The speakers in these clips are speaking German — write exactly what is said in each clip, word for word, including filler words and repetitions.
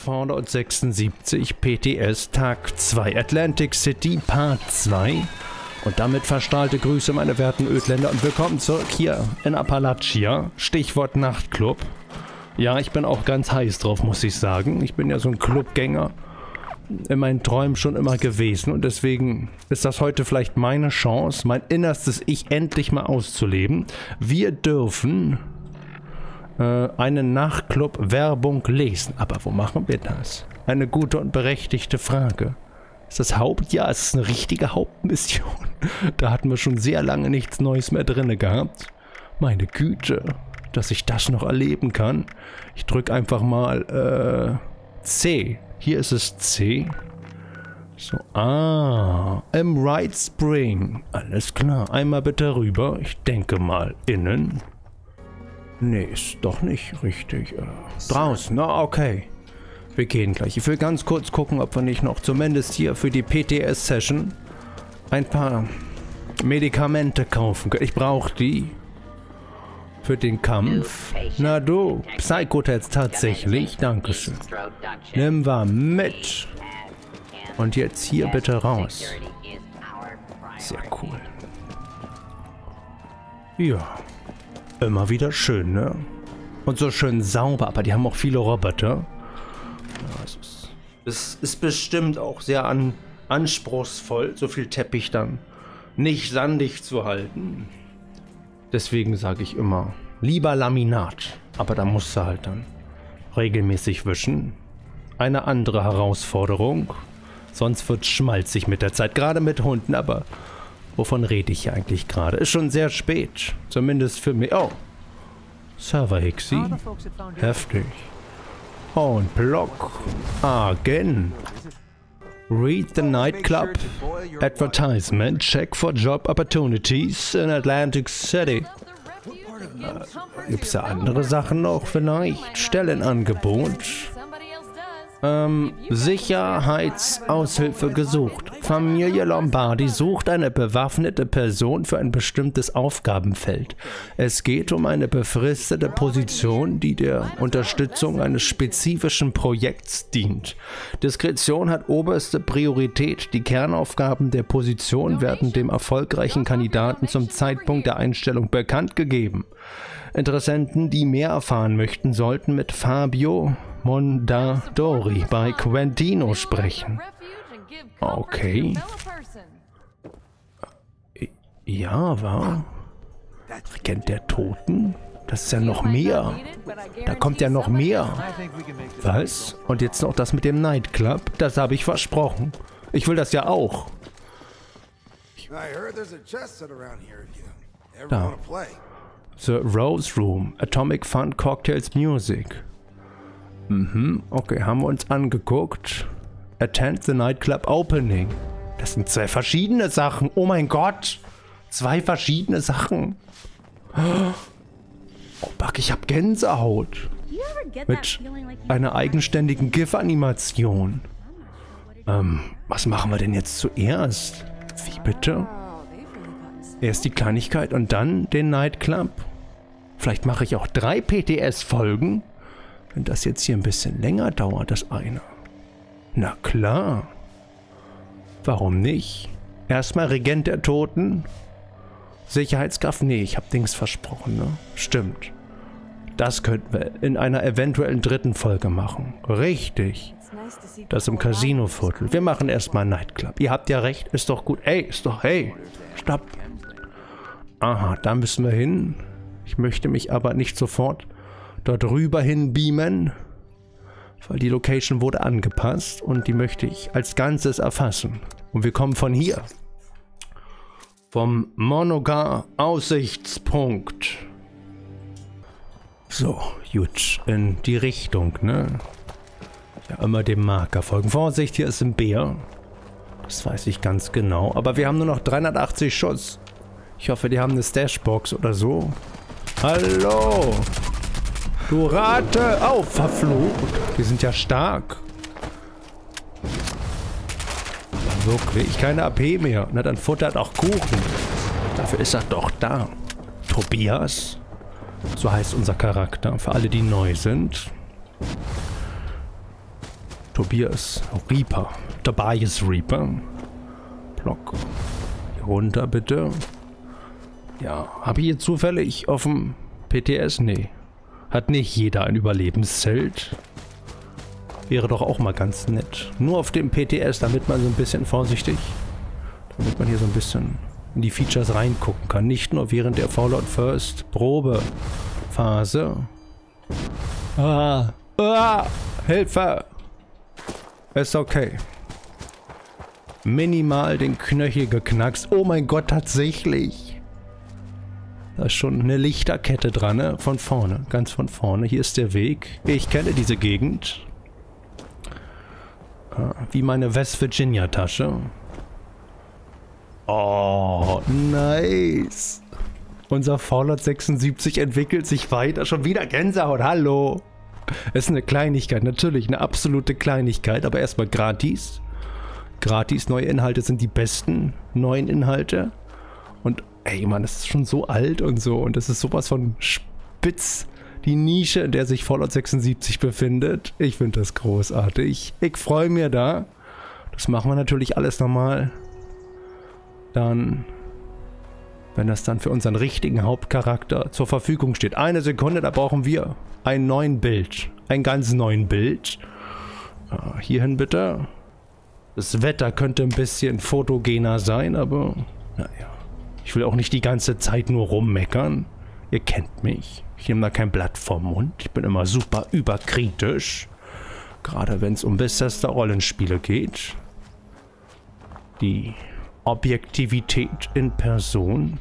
zweihundertsechsundsiebzig P T S Tag zwei Atlantic City Part zwei. Und damit verstrahlte Grüße, meine werten Ödländer, und willkommen zurück hier in Appalachia. Stichwort Nachtclub. Ja, ich bin auch ganz heiß drauf, muss ich sagen. Ich bin ja so ein Clubgänger in meinen Träumen schon immer gewesen und deswegen ist das heute vielleicht meine Chance, mein innerstes Ich endlich mal auszuleben. Wir dürfen äh, eine Nachtclub-Werbung lesen. Aber wo machen wir das? Eine gute und berechtigte Frage. Ist das Haupt? Ja, es ist eine richtige Hauptmission. Da hatten wir schon sehr lange nichts Neues mehr drin gehabt. Meine Güte, dass ich das noch erleben kann. Ich drücke einfach mal äh, C. Hier ist es C. So, ah, im Right Spring. Alles klar, einmal bitte rüber. Ich denke mal innen. Nee, ist doch nicht richtig. Äh, draußen, na okay. Wir gehen gleich. Ich will ganz kurz gucken, ob wir nicht noch zumindest hier für die P T S-Session ein paar Medikamente kaufen können. Ich brauche die für den Kampf. Na du, Psychotest tatsächlich. Dankeschön. Nimm wir mit. Und jetzt hier bitte raus. Sehr cool. Ja. Immer wieder schön, ne? Und so schön sauber, aber die haben auch viele Roboter. Ja, es ist, es ist bestimmt auch sehr an, anspruchsvoll, so viel Teppich dann nicht sandig zu halten. Deswegen sage ich immer, lieber Laminat. Aber da musst du halt dann regelmäßig wischen. Eine andere Herausforderung. Sonst wird es schmalzig mit der Zeit. Gerade mit Hunden. Aber wovon rede ich hier eigentlich gerade? Ist schon sehr spät. Zumindest für mich. Oh. Server Hixi. Heftig. Und Block. Again. Read the nightclub advertisement. Check for job opportunities in Atlantic City. Äh, Gibt es da andere Sachen noch vielleicht? Stellenangebot. Ähm, Sicherheitsaushilfe gesucht. Familie Lombardi sucht eine bewaffnete Person für ein bestimmtes Aufgabenfeld. Es geht um eine befristete Position, die der Unterstützung eines spezifischen Projekts dient. Diskretion hat oberste Priorität. Die Kernaufgaben der Position werden dem erfolgreichen Kandidaten zum Zeitpunkt der Einstellung bekannt gegeben. Interessenten, die mehr erfahren möchten, sollten mit Fabio Mondadori bei Quentino sprechen. Okay. Ja, war. Regent der Toten? Das ist ja noch mehr. Da kommt ja noch mehr. Was? Und jetzt noch das mit dem Nightclub? Das habe ich versprochen. Ich will das ja auch. Da. The Rose Room. Atomic Fun Cocktails Music. Mhm, okay, haben wir uns angeguckt. Attend the Nightclub Opening. Das sind zwei verschiedene Sachen. Oh mein Gott. Zwei verschiedene Sachen. Oh, Buck, ich hab Gänsehaut. Mit einer eigenständigen GIF-Animation. Ähm, was machen wir denn jetzt zuerst? Wie bitte? Erst die Kleinigkeit und dann den Nightclub. Vielleicht mache ich auch drei P T S-Folgen. Wenn das jetzt hier ein bisschen länger dauert, das eine. Na klar. Warum nicht? Erstmal Regent der Toten. Sicherheitskraft? Nee, ich habe Dings versprochen, ne? Stimmt. Das könnten wir in einer eventuellen dritten Folge machen. Richtig. Das im Casino-Viertel. Wir machen erstmal Nightclub. Ihr habt ja recht, ist doch gut. Ey, ist doch, hey, stopp. Aha, da müssen wir hin. Ich möchte mich aber nicht sofort dort rüber hin beamen, weil die Location wurde angepasst und die möchte ich als Ganzes erfassen. Und wir kommen von hier. Vom Monogar Aussichtspunkt. So, gut, in die Richtung, ne? Ja, immer dem Marker folgen. Vorsicht, hier ist ein Bär. Das weiß ich ganz genau. Aber wir haben nur noch dreihundertachtzig Schuss. Ich hoffe, die haben eine Stashbox oder so. Hallo! Du Rate! Oh, verflucht! Die sind ja stark. Wirklich, keine A P mehr. Na, dann futtert auch Kuchen. Dafür ist er doch da. Tobias. So heißt unser Charakter. Für alle, die neu sind. Tobias Reaper. Tobias Reaper. Block. Hier runter, bitte. Ja, habe ich hier zufällig auf dem P T S? Nee. Hat nicht jeder ein Überlebenszelt? Wäre doch auch mal ganz nett. Nur auf dem P T S, damit man so ein bisschen vorsichtig, damit man hier so ein bisschen in die Features reingucken kann. Nicht nur während der Fallout First Probephase. Ah, ah, Hilfe! Ist okay. Minimal den Knöchel geknackst. Oh mein Gott, tatsächlich. Da ist schon eine Lichterkette dran, ne? Von vorne, ganz von vorne. Hier ist der Weg. Ich kenne diese Gegend. Wie meine West Virginia Tasche. Oh, nice. Unser Fallout sechsundsiebzig entwickelt sich weiter. Schon wieder Gänsehaut, hallo. Es ist eine Kleinigkeit, natürlich eine absolute Kleinigkeit, aber erstmal gratis. Gratis, neue Inhalte sind die besten neuen Inhalte. Und ey, Mann, das ist schon so alt und so. Und das ist sowas von spitz. Die Nische, in der sich Fallout sechsundsiebzig befindet. Ich finde das großartig. Ich freue mich da. Das machen wir natürlich alles nochmal. Dann, wenn das dann für unseren richtigen Hauptcharakter zur Verfügung steht. Eine Sekunde, da brauchen wir einen neuen Bild. Einen ganz neuen Bild. Ah, hierhin bitte. Das Wetter könnte ein bisschen fotogener sein, aber naja. Ich will auch nicht die ganze Zeit nur rummeckern. Ihr kennt mich. Ich nehme da kein Blatt vom Mund. Ich bin immer super überkritisch. Gerade wenn es um Bethesda-Rollenspiele geht. Die Objektivität in Person.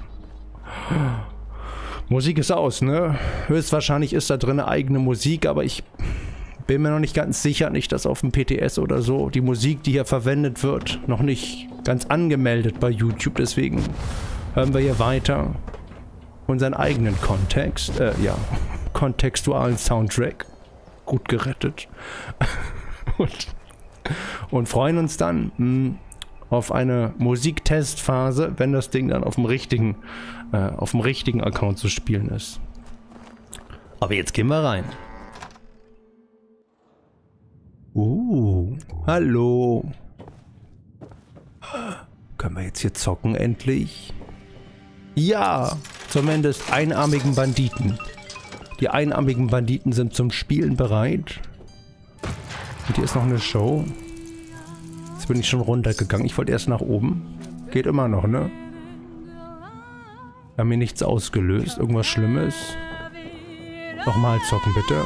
Musik ist aus, ne? Höchstwahrscheinlich ist da drin eine eigene Musik, aber ich bin mir noch nicht ganz sicher, nicht dass auf dem P T S oder so die Musik, die hier verwendet wird, noch nicht ganz angemeldet bei YouTube. Deswegen hören wir hier weiter unseren eigenen Kontext, äh, ja, kontextualen Soundtrack. Gut gerettet. und, und freuen uns dann mh, auf eine Musiktestphase, wenn das Ding dann auf dem richtigen, äh, auf dem richtigen Account zu spielen ist. Aber jetzt gehen wir rein. Uh, hallo. Können wir jetzt hier zocken endlich? Ja, zumindest einarmigen Banditen. Die einarmigen Banditen sind zum Spielen bereit. Und hier ist noch eine Show. Jetzt bin ich schon runtergegangen. Ich wollte erst nach oben. Geht immer noch, ne? Wir haben hier nichts ausgelöst. Irgendwas Schlimmes. Nochmal zocken, bitte.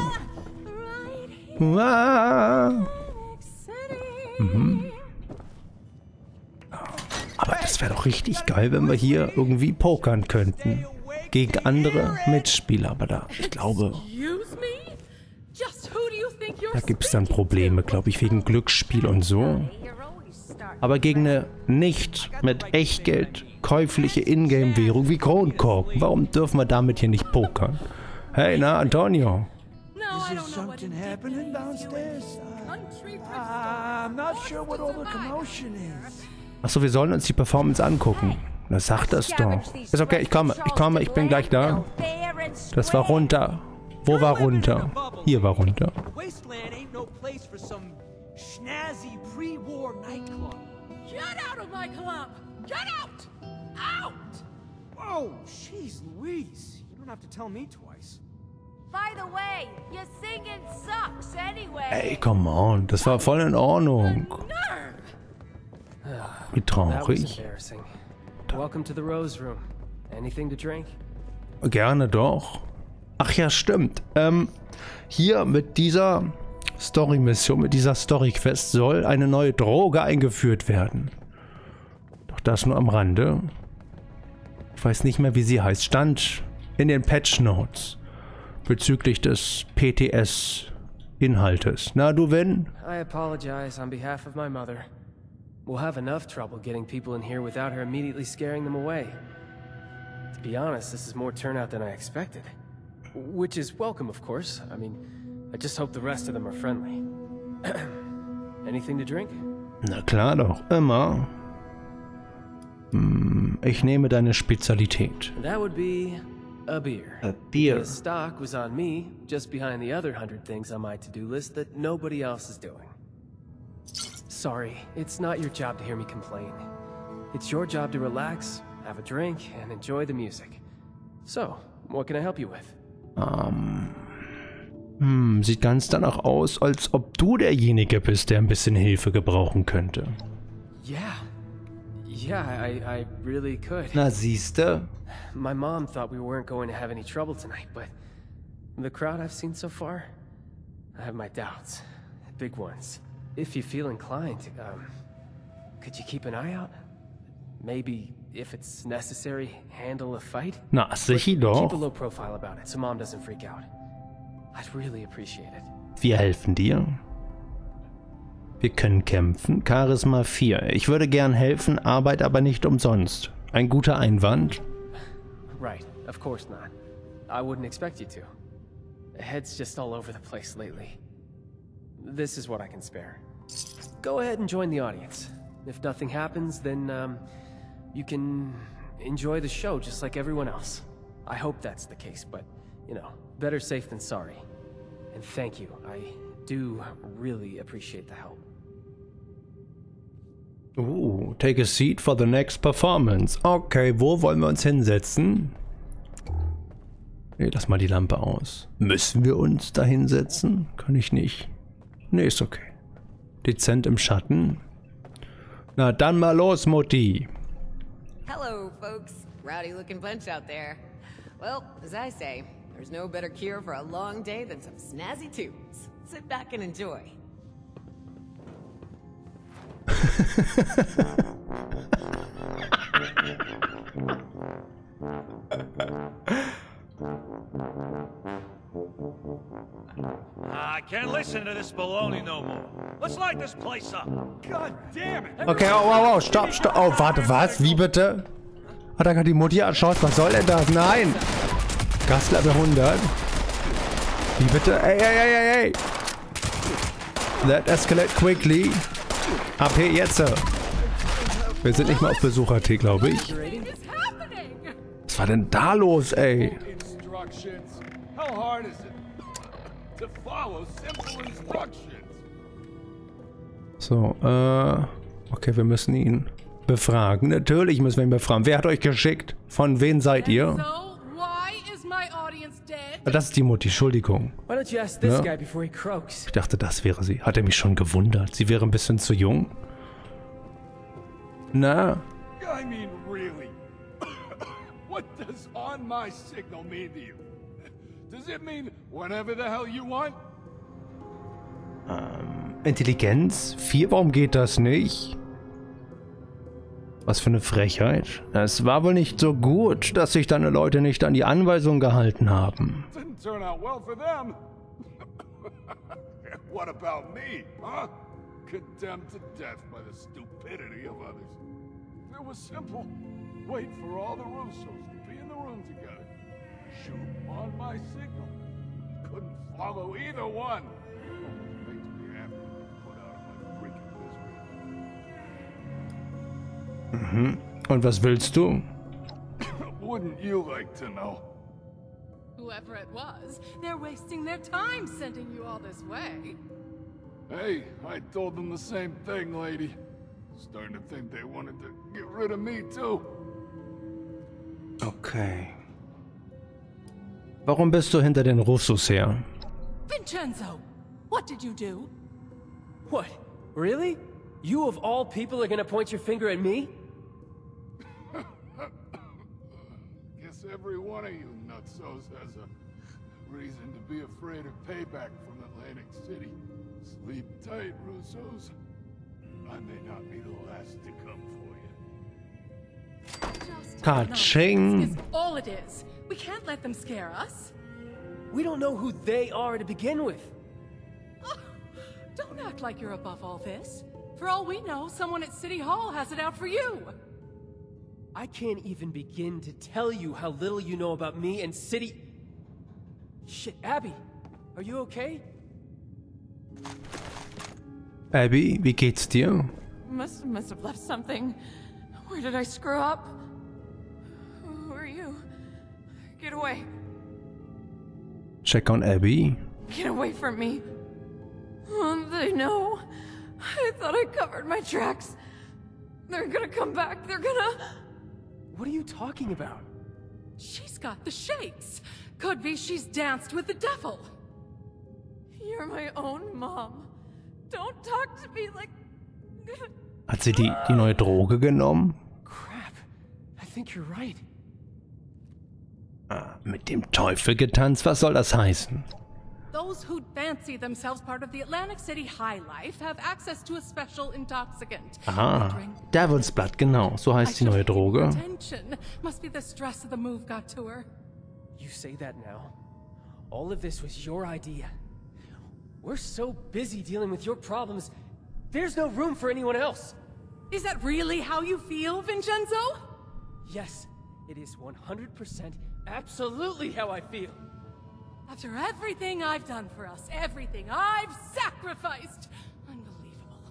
Ah. Mhm. Aber das wäre doch richtig geil, wenn wir hier irgendwie pokern könnten. Gegen andere Mitspieler. Aber da, ich glaube, da gibt es dann Probleme, glaube ich, wegen Glücksspiel und so. Aber gegen eine nicht mit Echtgeld käufliche Ingame-Währung wie Kronkorken, warum dürfen wir damit hier nicht pokern? Hey, na, Antonio. Is there something happening downstairs? Uh, I'm not sure what all the commotion is. Achso, wir sollen uns die Performance angucken. Na, sag das doch. Ist okay, ich komme, ich komme, ich bin gleich da. Das war runter. Wo war runter? Hier war runter. Wasteland ain't no place for some snazzy pre-war nightclub. Get out of my club! Get out! Out! Whoa, jeez Louise. You don't have to tell me twice. By the way, your singing sucks anyway. Ey, come on. Das war voll in Ordnung. Wie traurig. Welcome to the Rose Room. Anything to drink? Gerne doch. Ach ja, stimmt. Ähm, hier mit dieser Story-Mission, mit dieser Story-Quest soll eine neue Droge eingeführt werden. Doch das nur am Rande. Ich weiß nicht mehr, wie sie heißt. Stand in den Patch-Notes bezüglich des P T S-Inhaltes. Na, du, Vin? I apologize on behalf of my mother. We'll have enough trouble getting people in here without her immediately scaring them away. To be honest, this is more turnout than I expected. Which is welcome, of course. I mean, I just hope the rest of them are friendly. Anything to drink? Na klar doch, immer. Hm, ich nehme deine Spezialität. That would be a beer. A beer. The stock was on me, just behind the other hundred things on my to-do list that nobody else is doing. Sorry, it's not your job to hear me complain. It's your job to relax, have a drink, and enjoy the music. So, what can I help you with? Ähm... Hm, sieht ganz danach aus, als ob du derjenige bist, der ein bisschen Hilfe gebrauchen könnte. Yeah. Yeah, I, I really could. Na, siehste? My mom thought we weren't going to have any trouble tonight, but the crowd I've seen so far, I have my doubts. Big ones. If you feel inclined, um, could you keep an eye out? Maybe, if it's necessary, handle a fight? Na, sicher Keep a doch. low profile about it, so mom doesn't freak out. I'd really appreciate it. Wir helfen dir. Wir können kämpfen. Charisma vier. Ich würde gern helfen, Arbeit aber nicht umsonst. Ein guter Einwand. Right, of course not. I wouldn't expect you to. Head's just all over the place lately. This is what I can spare. Go ahead and join the audience. If nothing happens, then, um, you can enjoy the show just like everyone else. I hope that's the case, but, you know, better safe than sorry. And thank you. I do really appreciate the help. Uh, take a seat for the next performance. Okay, wo wollen wir uns hinsetzen? Nee, lass mal die Lampe aus. Müssen wir uns da hinsetzen? Kann ich nicht. Nee, ist okay. Dezent im Schatten. Na dann mal los, Mutti. Hello, folks. Rowdy looking bunch out there. Well, as I say, there's no better cure for a long day than some snazzy tunes. Sit back and enjoy. I can't listen to this baloney no more. Let's light this place up. God damn it. Okay, oh, wow, wow, stopp, stopp. Oh, warte, was? Wie bitte? Hat er gerade die Mutti erschossen? Was soll denn das? Nein! Gaslevel hundert. Wie bitte? Ey, ey, ey, ey, ey! That escalate quickly. Ab hier jetzt. Wir sind nicht mal auf Besucher-T, glaube ich. Was war denn da los, ey? Instructions. How hard is it to follow simple instructions? So, äh... Okay, wir müssen ihn befragen. Natürlich müssen wir ihn befragen. Wer hat euch geschickt? Von wem seid ihr? Das ist die Mutti, Entschuldigung. Why don't you ask this Ja. guy before he croaks? Ich dachte, das wäre sie. Hat er mich schon gewundert. Sie wäre ein bisschen zu jung. Na? I mean, really? What does on my signal mean to you? Does it mean whenever the hell you want? Ähm, Intelligenz? vier? Warum geht das nicht? Was für eine Frechheit. Es war wohl nicht so gut, dass sich deine Leute nicht an die Anweisung gehalten haben. Didn't turn out well for them. What about me, huh? Condemned to death by the stupidity of others. It was simple. Wait for all the Russos to be in the room together. Shoot on my signal. Couldn't follow either one. Almost makes me happy to be put out of my freaking misery. Mhm. Und was willst du? Wouldn't you like to know? Whoever it was, they're wasting their time sending you all this way. Hey, I told them the same thing, lady. Starting to think they wanted to get rid of me, too. Okay. Warum bist du hinter den Russos her? Vincenzo, what did you do? What? Really? You of all people are gonna point your finger at me? Guess every one of you nutsos has a reason to be afraid of payback from Atlantic City. Sleep tight, Russos. I may not be the last to come for you. Ka-ching! Is all it is. We can't let them scare us. We don't know who they are to begin with. Oh, don't act like you're above all this. For all we know, someone at City Hall has it out for you. I can't even begin to tell you how little you know about me and City... Shit, Abby, are you okay? Abby, wie geht's dir? Must must have left something. Where did I screw up? Who are you? Get away. Check on Abby. Get away from me. Oh, they know. I thought I covered my tracks. They're gonna come back. They're gonna... What are you talking about? She's got the shakes. Could be she's danced with the devil. You're my own mom. Don't talk to me like... Hat sie die, die neue Droge genommen? Crap. I think you're right. Ah, mit dem Teufel getanzt? Was soll das heißen? Those who fancy themselves part of the Atlantic City high life have access to a special intoxicant. Aha, Devil's Blood, genau. So heißt die neue Droge. Must be the stress of the move got to her. You say that now. All of this was your idea. We're so busy dealing with your problems, there's no room for anyone else. Is that really how you feel, Vincenzo? Yes, it is one hundred percent absolutely how I feel. After everything I've done for us, everything I've sacrificed. Unbelievable.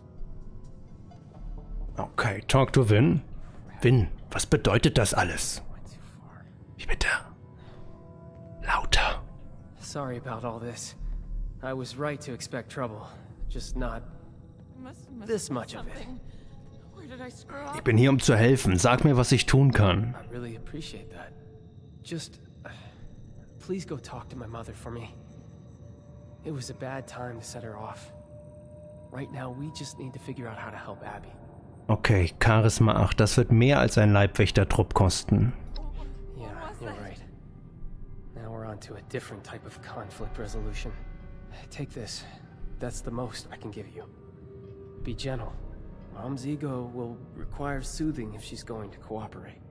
Okay, talk to Vin. Vin, was bedeutet das alles? Wie bitte? Lauter. Sorry about all this. I was right to expect trouble, just not this much of it. Where did I screw up? Ich bin hier, um zu helfen. Sag mir, was ich tun kann. I really appreciate that. Just... Uh, please go talk to my mother for me. It was a bad time to set her off. Right now, we just need to figure out how to help Abby. Okay, Charisma acht. Das wird mehr als ein Leibwächter-Trupp kosten. Yeah, you're right. Now we're on to a different type of conflict resolution. Take this. That's the most I can give you. Be gentle. Mom's ego will require soothing if she's going to cooperate.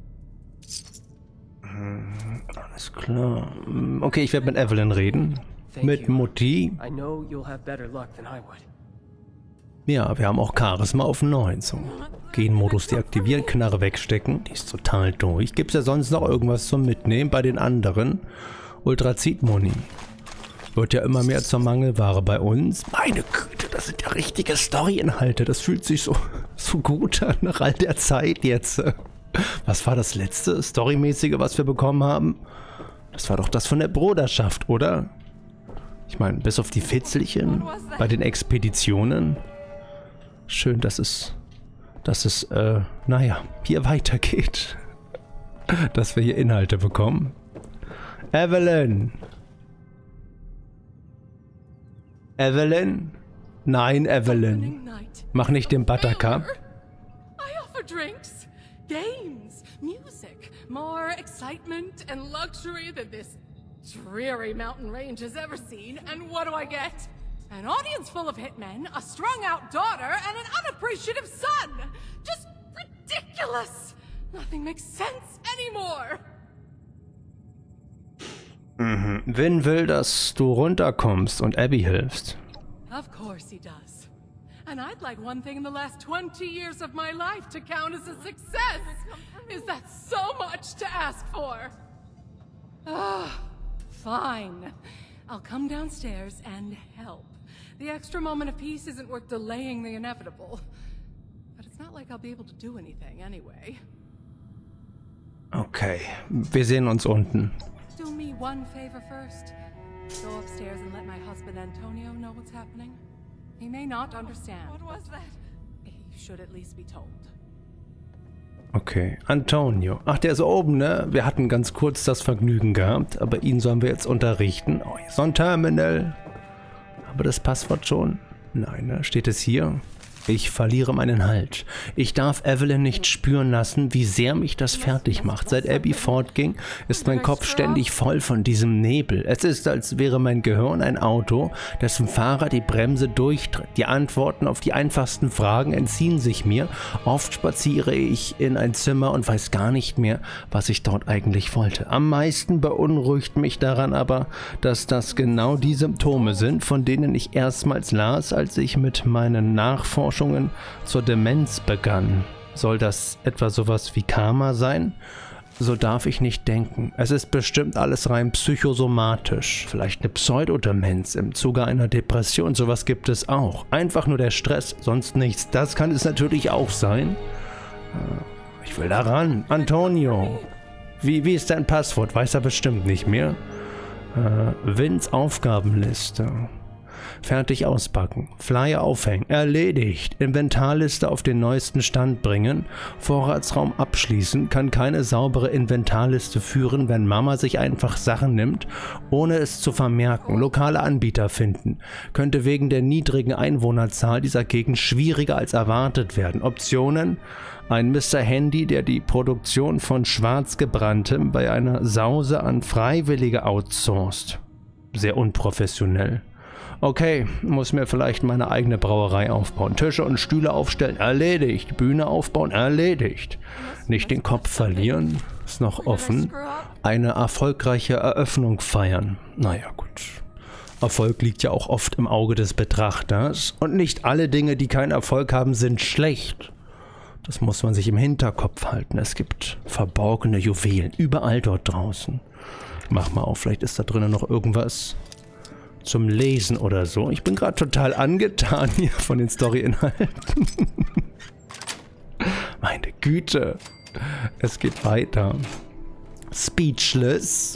Hm, alles klar. Okay, ich werde mit Evelyn reden. Thank mit you. Mutti. I know you'll have better luck than I would. Ja, wir haben auch Charisma auf neun. So. Genmodus deaktivieren, Knarre wegstecken. Die ist total durch. Gibt es ja sonst noch irgendwas zum Mitnehmen bei den anderen? Ultrazid-Muni. Wird ja immer mehr zur Mangelware bei uns. Meine Güte, das sind ja richtige Story-Inhalte. Das fühlt sich so, so gut an nach all der Zeit jetzt. Was war das letzte Storymäßige, was wir bekommen haben? Das war doch das von der Bruderschaft, oder? Ich meine, bis auf die Fitzelchen bei den Expeditionen. Schön, dass es, dass es, äh, naja, hier weitergeht. Dass wir hier Inhalte bekommen. Evelyn! Evelyn? Nein, Evelyn. Mach nicht den Buttercup. I offer drinks, games, music, more excitement and luxury than this dreary mountain range has ever seen. And what do I get? An audience full of hitmen, a strung-out daughter, and an unappreciative son. Just ridiculous. Nothing makes sense anymore. Mhm. Vin will, dass du runterkommst und Abby hilfst. Of course he does. And I'd like one thing in the last twenty years of my life to count as a success. Is that so much to ask for? Ah, fine. I'll come downstairs and help. The extra moment of peace isn't worth delaying the inevitable. But it's not like I'll be able to do anything anyway. Okay, wir sehen uns unten. Do me one favor first. Go upstairs and let my husband Antonio know what's happening. He may not understand. What was that? He should at least be told. Okay, Antonio. Ach, der ist oben, ne? Wir hatten ganz kurz das Vergnügen gehabt, aber ihn sollen wir jetzt unterrichten. Oh, hier ist so ein Terminal. Aber das Passwort schon? Nein, ne? Steht es hier? Ich verliere meinen Halt. Ich darf Evelyn nicht spüren lassen, wie sehr mich das fertig macht. Seit Abby fortging, ist mein Kopf ständig voll von diesem Nebel. Es ist, als wäre mein Gehirn ein Auto, dessen Fahrer die Bremse durchtritt. Die Antworten auf die einfachsten Fragen entziehen sich mir. Oft spaziere ich in ein Zimmer und weiß gar nicht mehr, was ich dort eigentlich wollte. Am meisten beunruhigt mich daran aber, dass das genau die Symptome sind, von denen ich erstmals las, als ich mit meinen Nachforschungen zur Demenz begann. Soll das etwa sowas wie Karma sein? So darf ich nicht denken. Es ist bestimmt alles rein psychosomatisch. Vielleicht eine Pseudodemenz im Zuge einer Depression. Sowas gibt es auch. Einfach nur der Stress, sonst nichts. Das kann es natürlich auch sein. Ich will da ran. Antonio. Wie, wie ist dein Passwort? Weiß er bestimmt nicht mehr. Äh, Vins Aufgabenliste. Fertig auspacken. Flyer aufhängen. Erledigt. Inventarliste auf den neuesten Stand bringen. Vorratsraum abschließen. Kann keine saubere Inventarliste führen, wenn Mama sich einfach Sachen nimmt, ohne es zu vermerken. Lokale Anbieter finden. Könnte wegen der niedrigen Einwohnerzahl dieser Gegend schwieriger als erwartet werden. Optionen: ein Mister Handy, der die Produktion von Schwarzgebranntem bei einer Sause an Freiwillige outsourced. Sehr unprofessionell. Okay, muss mir vielleicht meine eigene Brauerei aufbauen. Tische und Stühle aufstellen, erledigt. Bühne aufbauen, erledigt. Nicht den Kopf verlieren, ist noch offen. Eine erfolgreiche Eröffnung feiern. Naja, gut. Erfolg liegt ja auch oft im Auge des Betrachters. Und nicht alle Dinge, die keinen Erfolg haben, sind schlecht. Das muss man sich im Hinterkopf halten. Es gibt verborgene Juwelen überall dort draußen. Mach mal auf, vielleicht ist da drinnen noch irgendwas zum Lesen oder so. Ich bin gerade total angetan hier von den Story-Inhalten. Meine Güte. Es geht weiter. Speechless.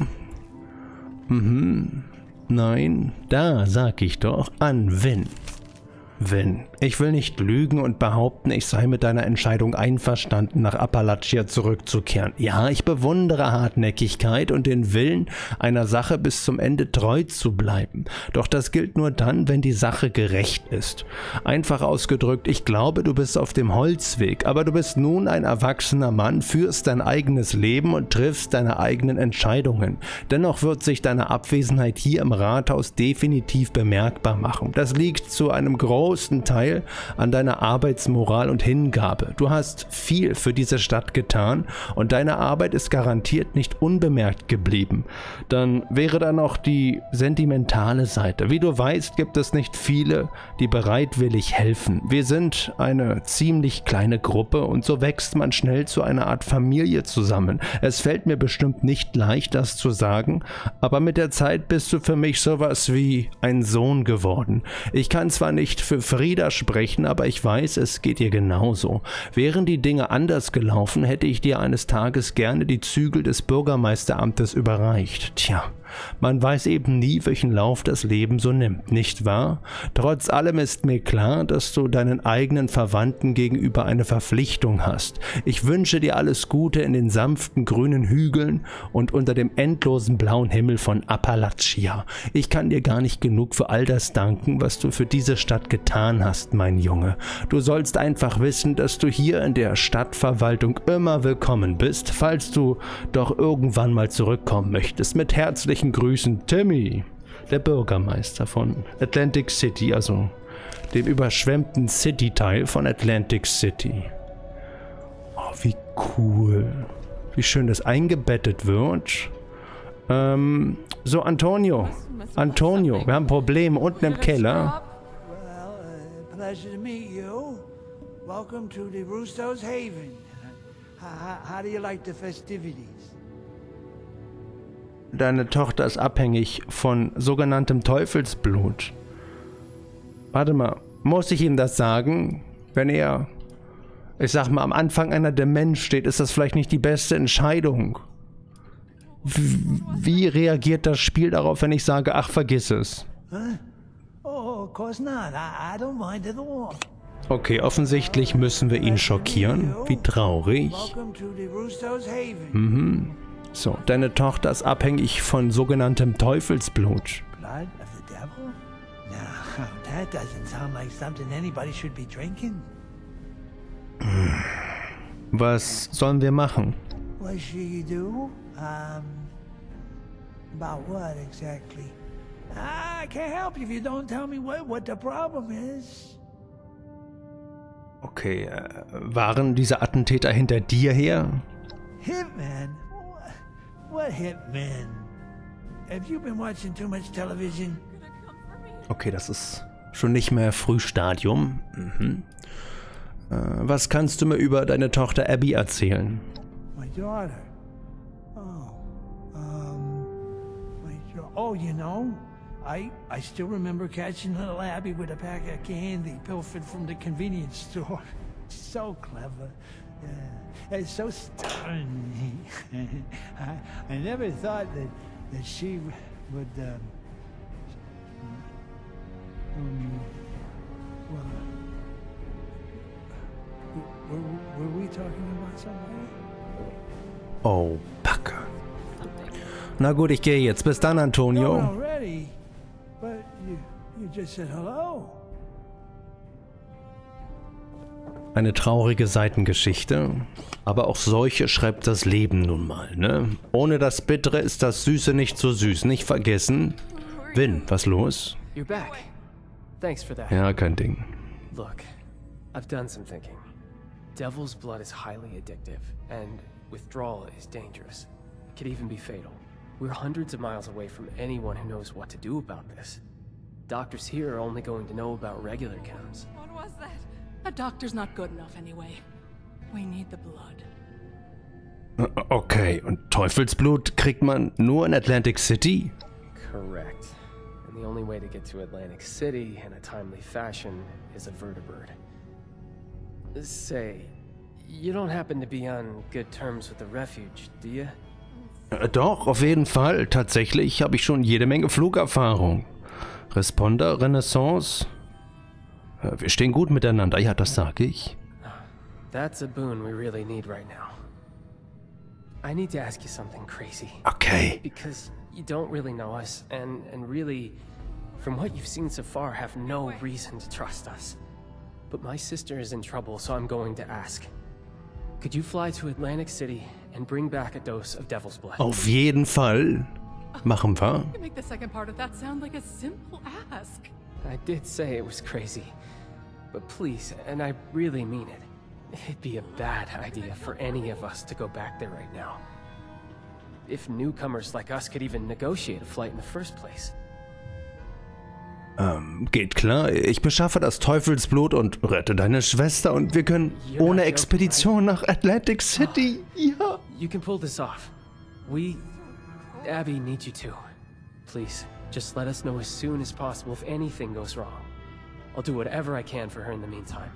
Mhm. Nein, da sag ich doch an Win. Win. Ich will nicht lügen und behaupten, ich sei mit deiner Entscheidung einverstanden, nach Appalachia zurückzukehren. Ja, ich bewundere Hartnäckigkeit und den Willen, einer Sache bis zum Ende treu zu bleiben. Doch das gilt nur dann, wenn die Sache gerecht ist. Einfach ausgedrückt, ich glaube, du bist auf dem Holzweg, aber du bist nun ein erwachsener Mann, führst dein eigenes Leben und triffst deine eigenen Entscheidungen. Dennoch wird sich deine Abwesenheit hier im Rathaus definitiv bemerkbar machen. Das liegt zu einem großen Teil an deiner Arbeitsmoral und Hingabe. Du hast viel für diese Stadt getan und deine Arbeit ist garantiert nicht unbemerkt geblieben. Dann wäre da noch die sentimentale Seite. Wie du weißt, gibt es nicht viele, die bereitwillig helfen. Wir sind eine ziemlich kleine Gruppe und so wächst man schnell zu einer Art Familie zusammen. Es fällt mir bestimmt nicht leicht, das zu sagen, aber mit der Zeit bist du für mich sowas wie ein Sohn geworden. Ich kann zwar nicht für Frieda sprechen, aber ich weiß, es geht ihr genauso. Wären die Dinge anders gelaufen, hätte ich dir eines Tages gerne die Zügel des Bürgermeisteramtes überreicht. Tja, man weiß eben nie, welchen Lauf das Leben so nimmt, nicht wahr? Trotz allem ist mir klar, dass du deinen eigenen Verwandten gegenüber eine Verpflichtung hast. Ich wünsche dir alles Gute in den sanften grünen Hügeln und unter dem endlosen blauen Himmel von Appalachia. Ich kann dir gar nicht genug für all das danken, was du für diese Stadt getan hast, mein Junge. Du sollst einfach wissen, dass du hier in der Stadtverwaltung immer willkommen bist, falls du doch irgendwann mal zurückkommen möchtest. Mit herzlichen Grüßen, Timmy, der Bürgermeister von Atlantic City, also dem überschwemmten City-Teil von Atlantic City. Oh, wie cool. Wie schön das eingebettet wird. Ähm, so, Antonio. Antonio, wir haben Probleme unten im Keller. Well, uh, pleasure to meet you. Welcome to the Russo's Haven. How, how do you like the festivities? Deine Tochter ist abhängig von sogenanntem Teufelsblut. Warte mal, muss ich ihm das sagen? Wenn er, ich sag mal, am Anfang einer Demenz steht, ist das vielleicht nicht die beste Entscheidung. Wie, wie reagiert das Spiel darauf, wenn ich sage, ach, vergiss es? Oh, of course not. I, I don't mind at all. Okay, offensichtlich müssen wir ihn schockieren. Wie traurig. Mhm. So, deine Tochter ist abhängig von sogenanntem Teufelsblut. Blood of the devil? No, that doesn't sound like something anybody should be drinking. Was sollen wir machen? What should you do? Um, about what exactly? I can't help you if you don't tell me what, what the problem is. Okay, äh, waren diese Attentäter hinter dir her? Hitman? What hitman? Have you been watching too much television? Okay, das ist schon nicht mehr Frühstadium. Mhm. Äh, was kannst du mir über deine Tochter Abby erzählen? My daughter? Oh, um, my jo- oh, you know, I I still remember catching little Abby with a pack of candy pilfered from the convenience store. So clever. Yeah, it's so stunning. I, I never thought that that she would. Um, Um, well, were, were we talking about somebody? Oh, Backe. Na gut, ich gehe jetzt. Bis dann, Antonio. No, already. But you, you just said hello. Eine traurige Seitengeschichte. Aber auch solche schreibt das Leben nun mal, ne? Ohne das Bittere ist das Süße nicht so süß. Nicht vergessen. Vin, was los? You're back. Thanks for that. Ja, kein Ding. Look, I've done some thinking. Devil's blood is highly addictive, and withdrawal is dangerous. It could even be fatal. We're hundreds of miles away from anyone who knows what to do about this. Doctors here are only going to know about regular chems. What was that? A doctor's not good enough anyway. We need the blood. Okay, und Teufelsblut kriegt man nur in Atlantic City? Correct. And the only way to get to Atlantic City in a timely fashion is a vertibird. Say, you don't happen to be on good terms with the refuge, do you? Äh, Doch, auf jeden Fall. Tatsächlich habe ich schon jede Menge Flugerfahrung. Responder, Renaissance. Äh, Wir stehen gut miteinander, ja, das sage ich. That's a boon we really need right now. I need to ask you something crazy. Okay. Because you don't really know us, and, and really, from what you've seen so far, have no reason to trust us. But my sister is in trouble, so I'm going to ask. Could you fly to Atlantic City and bring back a dose of Devil's Blood? Auf jeden Fall. Machen wir. You make the second part of that sound like a simple ask. I did say it was crazy. But please, and I really mean it, it'd be a bad idea for any of us to go back there right now. If newcomers like us could even negotiate a flight in the first place. Ähm, geht klar. Ich beschaffe das Teufelsblut und rette deine Schwester und wir können ohne Expedition nach Atlantic City. Ja. You can pull this off. We, Abby, need you to. Please, just let us know as soon as possible if anything goes wrong. I'll do whatever I can for her in the meantime.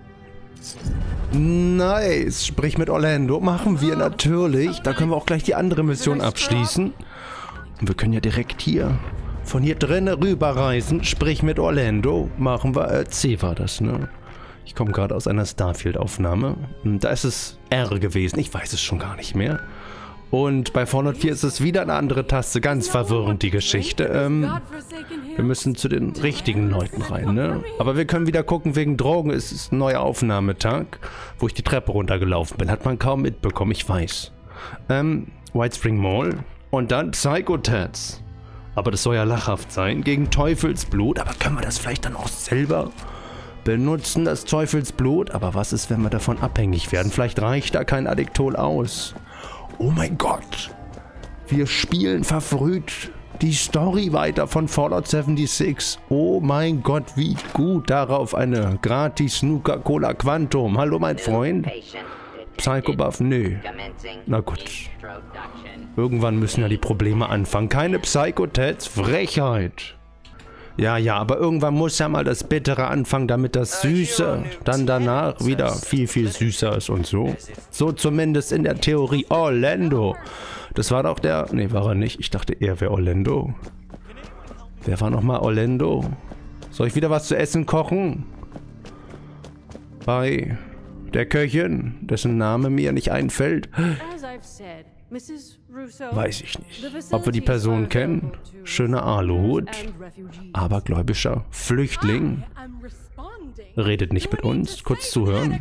Nice. Sprich mit Orlando. Machen wir natürlich. Da können wir auch gleich die andere Mission abschließen. Und wir können ja direkt hier, von hier drinnen rüberreisen. Sprich mit Orlando. Machen wir. Äh, C war das, ne? Ich komme gerade aus einer Starfield-Aufnahme. Da ist es R gewesen. Ich weiß es schon gar nicht mehr. Und bei Fallout vier ist es wieder eine andere Taste. Ganz verwirrend, die Geschichte. Ähm, wir müssen zu den richtigen Leuten rein, ne? Aber wir können wieder gucken wegen Drogen. Es ist ein neuer Aufnahmetag, wo ich die Treppe runtergelaufen bin. Hat man kaum mitbekommen, ich weiß. Ähm, White Spring Mall. Und dann Psychotats. Aber das soll ja lachhaft sein. Gegen Teufelsblut. Aber können wir das vielleicht dann auch selber benutzen, das Teufelsblut? Aber was ist, wenn wir davon abhängig werden? Vielleicht reicht da kein Addiktol aus. Oh mein Gott. Wir spielen verfrüht die Story weiter von Fallout sechsundsiebzig. Oh mein Gott, wie gut. Darauf eine gratis Nuka-Cola Quantum. Hallo, mein Freund. Psychobuff? Nö. Na gut. Irgendwann müssen ja die Probleme anfangen. Keine Psychotats? Frechheit. Ja, ja, aber irgendwann muss ja mal das Bittere anfangen, damit das Süße dann danach wieder viel, viel süßer ist und so. So zumindest in der Theorie. Orlando. Das war doch der... Nee, war er nicht. Ich dachte, er wäre Orlando. Wer war nochmal Orlando? Soll ich wieder was zu essen kochen? Bei der Köchin, dessen Name mir nicht einfällt. Weiß ich nicht. Ob wir die Person kennen? Schöner Aluhut. Abergläubischer Flüchtling. Redet nicht mit uns. Kurz zuhören.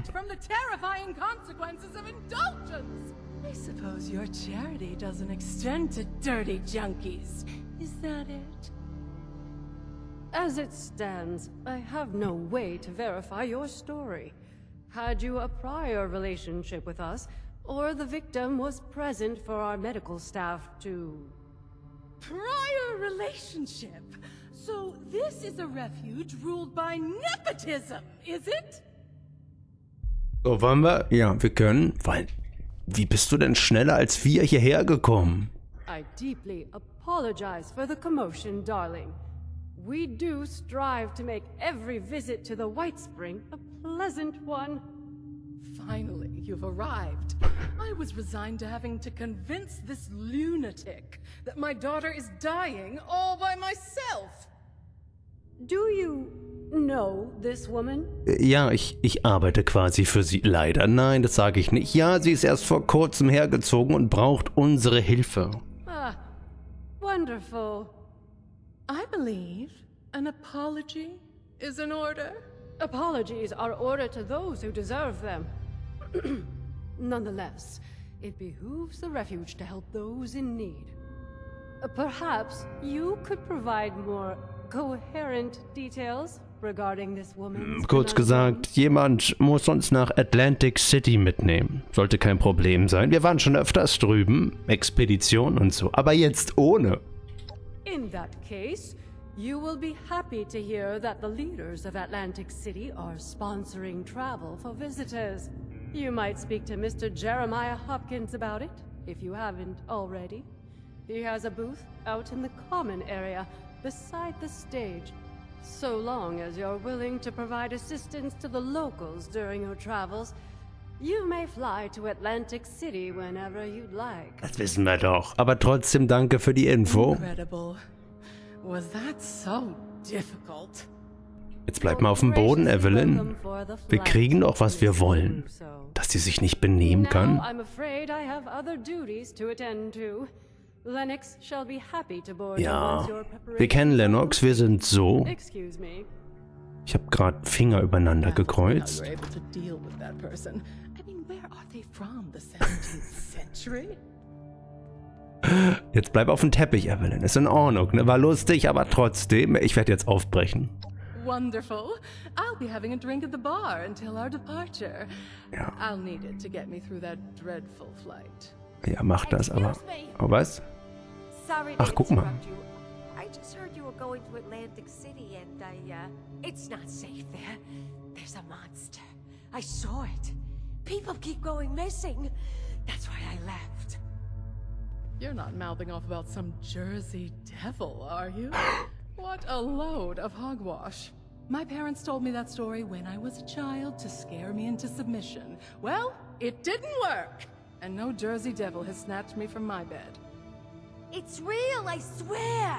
I suppose your charity doesn't extend to dirty junkies. Is that it? As it stands, I have no way to verify your story. Had you a prior relationship with us, or the victim was present for our medical staff to... Prior relationship? So this is a refuge ruled by nepotism, is it? So, wollen wir? Ja, wir können, weil... Wie bist du denn schneller als wir hierher gekommen? I deeply apologize for the commotion, darling. We do strive to make every visit to the White Spring a pleasant one. Finally, you've arrived. I was resigned to having to convince this lunatic that my daughter is dying all by myself. Do you know this woman? Ja, ich, ich arbeite quasi für sie. Leider, nein, das sage ich nicht. Ja, sie ist erst vor kurzem hergezogen und braucht unsere Hilfe. Ah, wonderful. I believe an apology is in order. Apologies are ordered to those who deserve them. Nonetheless, it behooves the refuge to help those in need. Uh, perhaps you could provide more coherent details regarding this woman. Kurz gesagt, jemand muss uns nach Atlantic City mitnehmen. Sollte kein Problem sein. Wir waren schon öfters drüben, Expedition und so, aber jetzt ohne. In that case, you will be happy to hear that the leaders of Atlantic City are sponsoring travel for visitors. You might speak to Mister Jeremiah Hopkins about it, if you haven't already. He has a booth out in the common area, beside the stage. So long as you're willing to provide assistance to the locals during your travels, you may fly to Atlantic City whenever you'd like. Das wissen wir doch, aber trotzdem danke für die Info. Incredible. Was that so difficult? Jetzt bleib mal auf dem Boden, Evelyn. Wir kriegen doch, was wir wollen. Dass sie sich nicht benehmen kann. Now I'm afraid I have other duties to attend to. Lennox shall be happy to board Ja, once your preparation- wir kennen Lennox, wir sind so. Excuse me. Ich habe gerade Finger übereinander gekreuzt. How you're able to deal with that person. I mean, where are they from? The seventeenth century? Jetzt bleib auf dem Teppich, Evelyn. Ist in Ordnung, ne? War lustig, aber trotzdem, ich werde jetzt aufbrechen. Wonderful. I'll be having a drink at the bar until our departure. Ja. I'll need it to get me through that dreadful flight. Ja, mach das, aber... Oh, was? Sorry to Ach, guck mal. interrupt you. I just heard you were going to Atlantic City and I, uh... It's not safe there. There's a monster. I saw it. People keep going missing. That's why I left. You're not mouthing off about some Jersey devil, are you? What a load of hogwash. My parents told me that story when I was a child to scare me into submission. Well, it didn't work. And no Jersey devil has snatched me from my bed. It's real, I swear.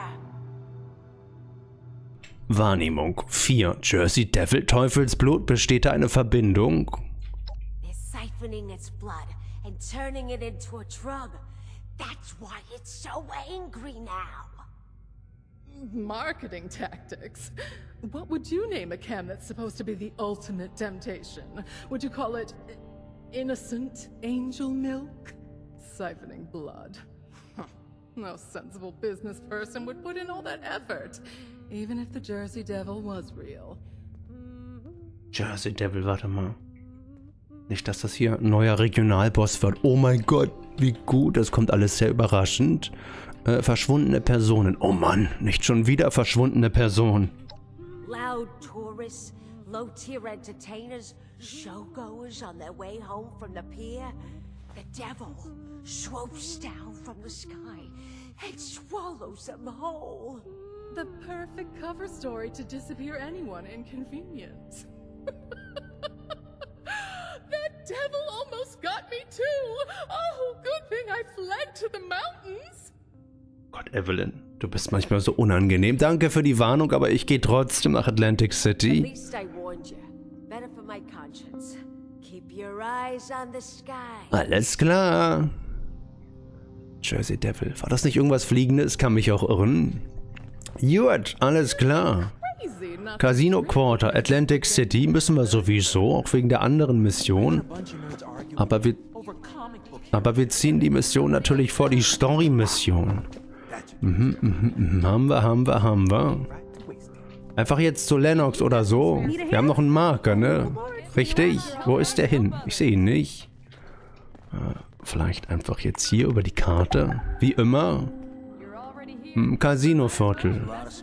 Wahrnehmung vier. Jersey Devil, Teufelsblut, besteht da eine Verbindung? They're siphoning its blood and turning it into a drug. That's why it's so angry now. Marketing tactics. What would you name a chem that's supposed to be the ultimate temptation? Would you call it innocent angel milk? Siphoning blood. Huh. No sensible business person would put in all that effort, even if the Jersey Devil was real. Jersey Devil, warte mal. Nicht, dass das hier ein neuer Regionalboss wird. Oh mein Gott, wie gut. Das kommt alles sehr überraschend. Äh, verschwundene Personen. Oh Mann, nicht schon wieder verschwundene Personen. Loud tourists, low-tier entertainers, showgoers on their way home from the pier. The devil swoops down from the sky and swallows them whole. The perfect cover story to disappear anyone inconvenient. That devil almost got me too! Oh, good thing I fled to the mountains! Gott, Evelyn, du bist manchmal so unangenehm. Danke für die Warnung, aber ich gehe trotzdem nach Atlantic At City. least I warned you. Better for my conscience. Keep your eyes on the sky. Alles klar. Jersey Devil. War das nicht irgendwas Fliegendes? Kann mich auch irren. Gut, alles klar. Crazy, not Casino Quarter, Atlantic City müssen wir sowieso, auch wegen der anderen Mission. Aber wir, aber wir ziehen die Mission natürlich vor, die Story-Mission. Mhm, mhm, mhm. Haben wir, haben wir, haben wir. Einfach jetzt zu Lennox oder so. Wir haben noch einen Marker, ne? Richtig? Wo ist der hin? Ich sehe ihn nicht. Äh, vielleicht einfach jetzt hier über die Karte. Wie immer. Im Casino-Viertel.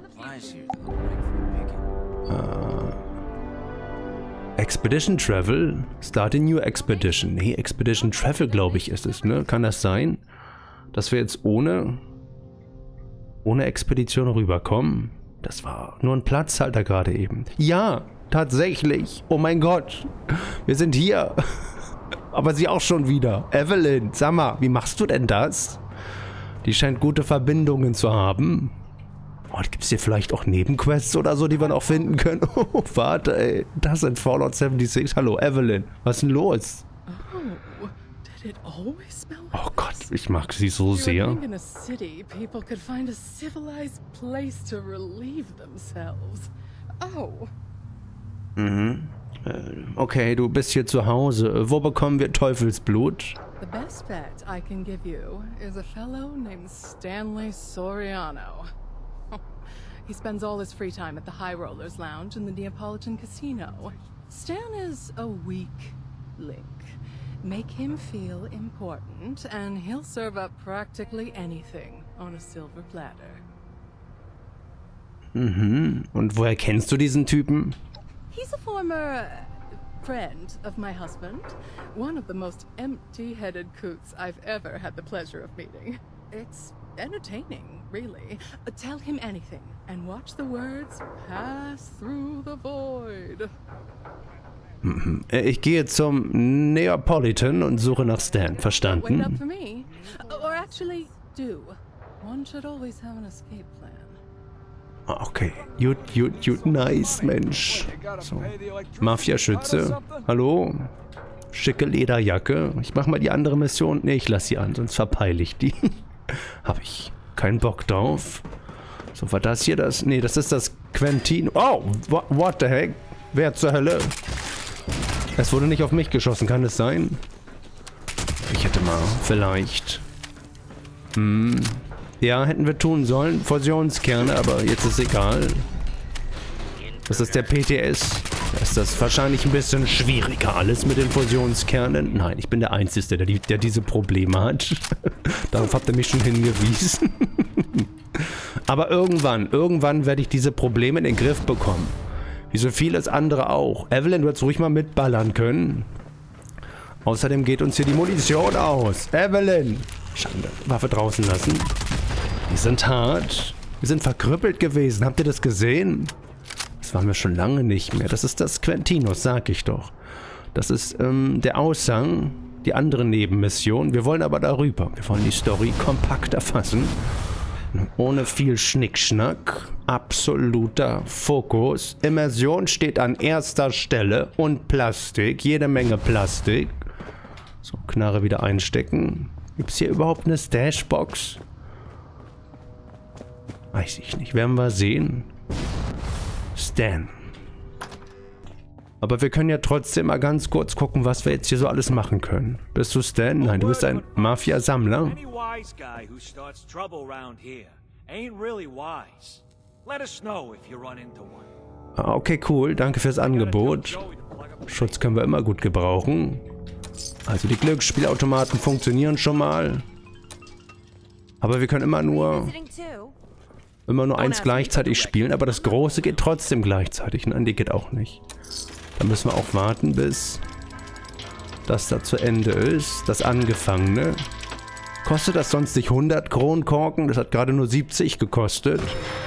Äh, Expedition Travel? Start a new Expedition. Nee, Expedition Travel, glaube ich, ist es, ne? Kann das sein? Dass wir jetzt ohne... ohne Expedition rüberkommen? Das war nur ein Platzhalter gerade eben. Ja, tatsächlich. Oh mein Gott. Wir sind hier. Aber sie auch schon wieder. Evelyn, sag mal, wie machst du denn das? Die scheint gute Verbindungen zu haben. Oh, gibt es hier vielleicht auch Nebenquests oder so, die wir noch finden können? Oh, warte, ey. Das sind Fallout sechsundsiebzig. Hallo, Evelyn. Was ist denn los? Oh, did it always smell like Oh Gott, ich mag sie so sehr. in a city, people could find a civilized place to relieve themselves. Oh. Mhm. Okay, du bist hier zu Hause. Wo bekommen wir Teufelsblut? The best bet I can give you is a fellow named Stanley Soriano. He spends all his free time at the High Rollers Lounge in the Neapolitan Casino. Stan is a weak link. Make him feel important, and he'll serve up practically anything on a silver platter. Mhm. Und woher kennst du diesen Typen? He's a former friend of my husband. One of the most empty-headed coots I've ever had the pleasure of meeting. It's entertaining, really. Tell him anything, and watch the words pass through the void. Mhm. Ich gehe zum Neapolitan und suche nach Stan. Wait up Verstanden? for me. Or actually, do. One should always have an escape plan. Ah, okay. Gut, gut, gut. Nice, Mensch. So. Mafia-Schütze. Hallo? Schicke Lederjacke. Ich mach mal die andere Mission. Ne, ich lass sie an, sonst verpeile ich die. Hab ich keinen Bock drauf. So, war das hier das? Ne, das ist das Quentin. Oh, what, what the heck? Wer zur Hölle? Es wurde nicht auf mich geschossen, kann es sein? Ich hätte mal, vielleicht. Hm. Ja, hätten wir tun sollen. Fusionskerne, aber jetzt ist egal. Das ist der P T S. Da ist das wahrscheinlich ein bisschen schwieriger alles mit den Fusionskernen. Nein, ich bin der Einzige, der, die, der diese Probleme hat. Darauf habt ihr mich schon hingewiesen. Aber irgendwann, irgendwann werde ich diese Probleme in den Griff bekommen. Wie so vieles andere auch. Evelyn, du hättest ruhig mal mitballern können. Außerdem geht uns hier die Munition aus. Evelyn! Schande. Waffe draußen lassen. Die sind hart. Wir sind verkrüppelt gewesen. Habt ihr das gesehen? Das waren wir schon lange nicht mehr. Das ist das Quentinos, sag ich doch. Das ist ähm, der Aushang. Die andere Nebenmission. Wir wollen aber darüber. Wir wollen die Story kompakt erfassen. Ohne viel Schnickschnack. Absoluter Fokus. Immersion steht an erster Stelle. Und Plastik. Jede Menge Plastik. So, Knarre wieder einstecken. Gibt es hier überhaupt eine Stashbox? Weiß ich nicht. Werden wir sehen. Stan. Aber wir können ja trotzdem mal ganz kurz gucken, was wir jetzt hier so alles machen können. Bist du Stan? Nein, du bist ein Mafia-Sammler. Ah, okay, cool. Danke fürs Angebot. Schutz können wir immer gut gebrauchen. Also die Glücksspielautomaten funktionieren schon mal. Aber wir können immer nur... immer nur eins gleichzeitig spielen, aber das Große geht trotzdem gleichzeitig. Nein, die geht auch nicht. Da müssen wir auch warten, bis das da zu Ende ist. Das Angefangene. Kostet das sonst nicht hundert Kronkorken? Das hat gerade nur siebzig gekostet.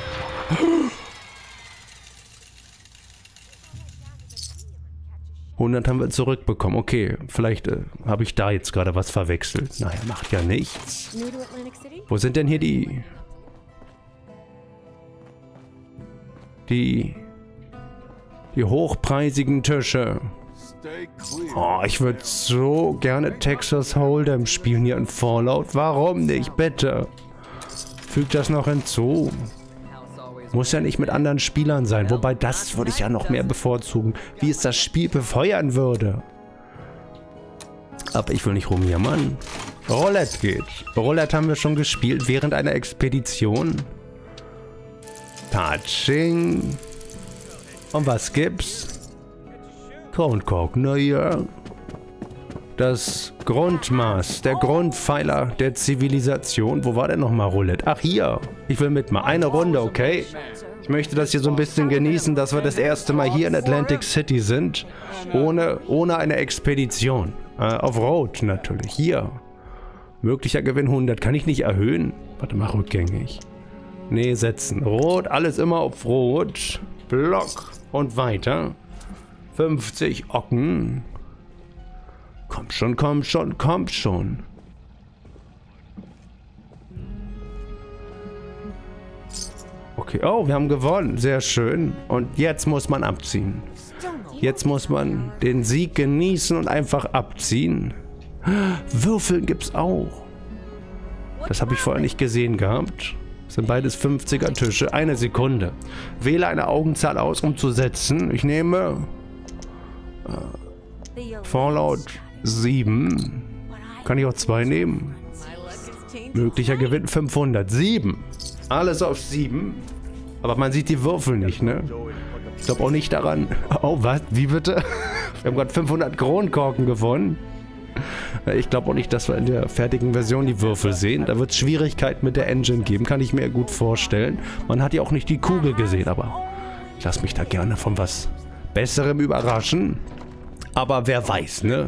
hundert haben wir zurückbekommen. Okay, vielleicht äh, habe ich da jetzt gerade was verwechselt. Naja, macht ja nichts. Wo sind denn hier die... Die... Die hochpreisigen Tische? Oh, ich würde so gerne Texas Hold'em spielen hier in Fallout. Warum nicht? Bitte. Fügt das noch hinzu. Muss ja nicht mit anderen Spielern sein. Wobei, das würde ich ja noch mehr bevorzugen. Wie es das Spiel befeuern würde. Aber ich will nicht rumjammern. Roulette geht. Roulette haben wir schon gespielt während einer Expedition. Touching. Und was gibt's? Kronkork, naja. Das Grundmaß, der Grundpfeiler der Zivilisation. Wo war denn nochmal Roulette? Ach, hier. Ich will mitmachen. Eine Runde, okay? Ich möchte das hier so ein bisschen genießen, dass wir das erste Mal hier in Atlantic City sind. Ohne, ohne eine Expedition. Äh, auf Rot natürlich. Hier. Möglicher Gewinn hundert. Kann ich nicht erhöhen? Warte mal, rückgängig. Nee, setzen. Rot, alles immer auf Rot. Block. Und weiter. fünfzig Ocken. Kommt schon, kommt schon, kommt schon. Okay, oh, wir haben gewonnen. Sehr schön. Und jetzt muss man abziehen. Jetzt muss man den Sieg genießen und einfach abziehen. Würfeln gibt's auch. Das habe ich vorher nicht gesehen gehabt. Das sind beides fünfziger Tische. Eine Sekunde. Wähle eine Augenzahl aus, um zu setzen. Ich nehme äh, Fallout sieben. Kann ich auch zwei nehmen? Möglicher Gewinn fünfhundert. sieben. Alles auf sieben. Aber man sieht die Würfel nicht, ne? Ich glaube auch nicht daran. Oh, was? Wie bitte? Wir haben gerade fünfhundert Kronkorken gewonnen. Ich glaube auch nicht, dass wir in der fertigen Version die Würfel sehen. Da wird es Schwierigkeiten mit der Engine geben, kann ich mir gut vorstellen. Man hat ja auch nicht die Kugel gesehen, aber ich lasse mich da gerne von was Besserem überraschen. Aber wer weiß, ne?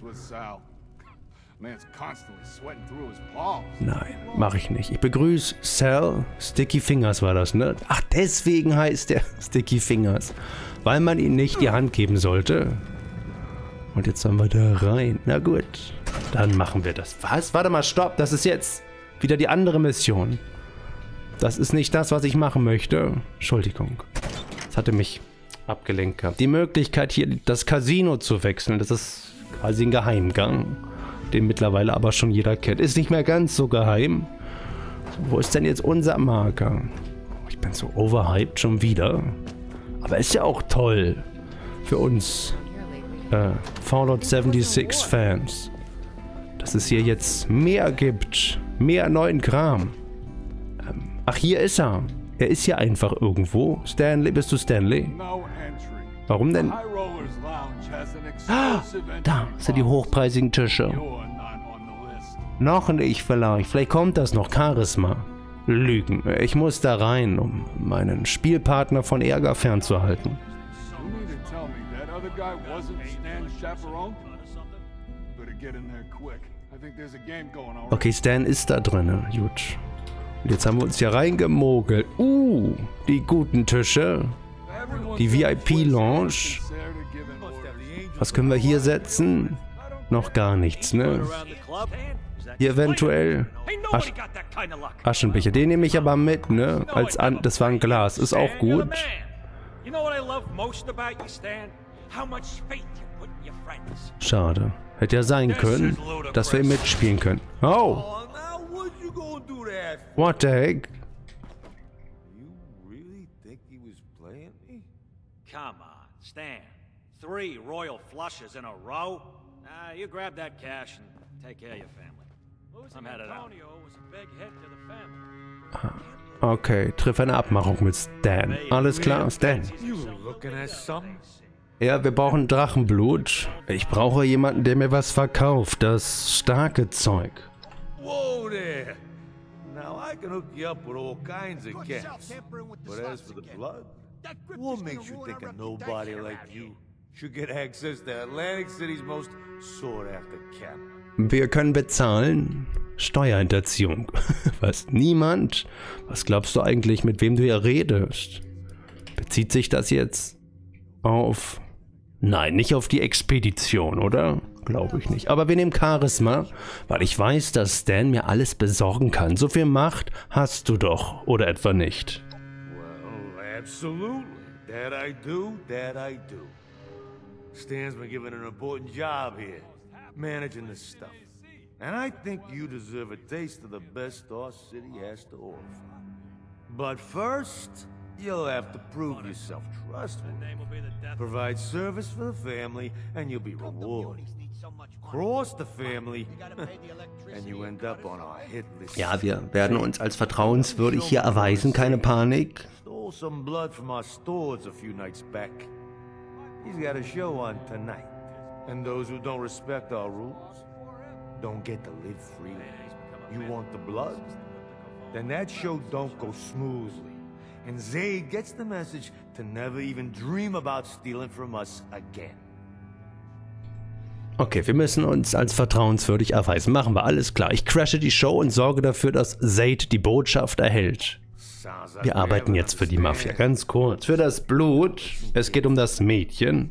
Nein, mache ich nicht. Ich begrüße Sal. Sticky Fingers war das, ne? Ach, deswegen heißt der Sticky Fingers. Weil man ihm nicht die Hand geben sollte. Und jetzt sollen wir da rein. Na gut, dann machen wir das. Was? Warte mal, stopp. Das ist jetzt wieder die andere Mission. Das ist nicht das, was ich machen möchte. Entschuldigung. Das hatte mich abgelenkt gehabt. Die Möglichkeit, hier das Casino zu wechseln, das ist quasi ein Geheimgang, den mittlerweile aber schon jeder kennt. Ist nicht mehr ganz so geheim. Wo ist denn jetzt unser Marker? Ich bin so overhyped schon wieder. Aber ist ja auch toll für uns äh, Fallout sechsundsiebzig Fans, dass es hier jetzt mehr gibt. Mehr neuen Kram. Ähm, ach, hier ist er. Er ist hier einfach irgendwo. Stanley, bist du Stanley? Warum denn? Ah, da sind die hochpreisigen Tische. Noch nicht vielleicht. Vielleicht kommt das noch. Charisma. Lügen. Ich muss da rein, um meinen Spielpartner von Ärger fernzuhalten. Okay, Stan ist da drin. Gut. Und jetzt haben wir uns hier reingemogelt. Uh, die guten Tische. Die V I P-Lounge. Was können wir hier setzen? Noch gar nichts, ne? Hier eventuell Asch Aschenbecher. Den nehme ich aber mit, ne? Als an das war ein Glas. Ist auch gut. Schade. Hätte ja sein können, dass wir ihn mitspielen können. Oh! What the heck? Come on, Stan. Three royal flushes in a row? Nah, you grab that cash and take care of your family. I'm headed out. Okay, triff eine Abmachung mit Stan. Alles klar, Stan. Ja, wir brauchen Drachenblut. Ich brauche jemanden, der mir was verkauft. Das starke Zeug. Whoa there. Now I can hook you up with all kinds of gas. But as for the blood, what makes you think a nobody like you should get access to Atlantic City's most sought-after camp? Wir können bezahlen. Steuerhinterziehung. Was? Niemand? Was glaubst du eigentlich, mit wem du hier redest? Bezieht sich das jetzt auf... Nein, nicht auf die Expedition, oder? Glaube ich nicht. Aber wir nehmen Charisma, weil ich weiß, dass Stan mir alles besorgen kann. So viel Macht hast du doch, oder etwa nicht? Well, absolutely. That I do, that I do. Stan's been given an important job here, managing this stuff. And I think you deserve a taste of the best our city has to offer. But first, you'll have to prove yourself trustworthy. Provide service for the family, and you'll be rewarded. Cross the family, and you end up on our hit list. Ja, wir werden uns als vertrauenswürdig hier erweisen, keine Panik. Stole some blood from our stores a few nights back. He's got a show on tonight, and those who don't respect our rules don't get to live freely. You want the blood? Then that show don't go smoothly. And Zayd gets the message to never even dream about stealing from us again. Okay, wir müssen uns als vertrauenswürdig erweisen. Machen wir, alles klar. Ich crashe die Show und sorge dafür, dass Zayd die Botschaft erhält. Wir arbeiten jetzt für die Mafia. Ganz kurz. Für das Blut. Es geht um das Mädchen.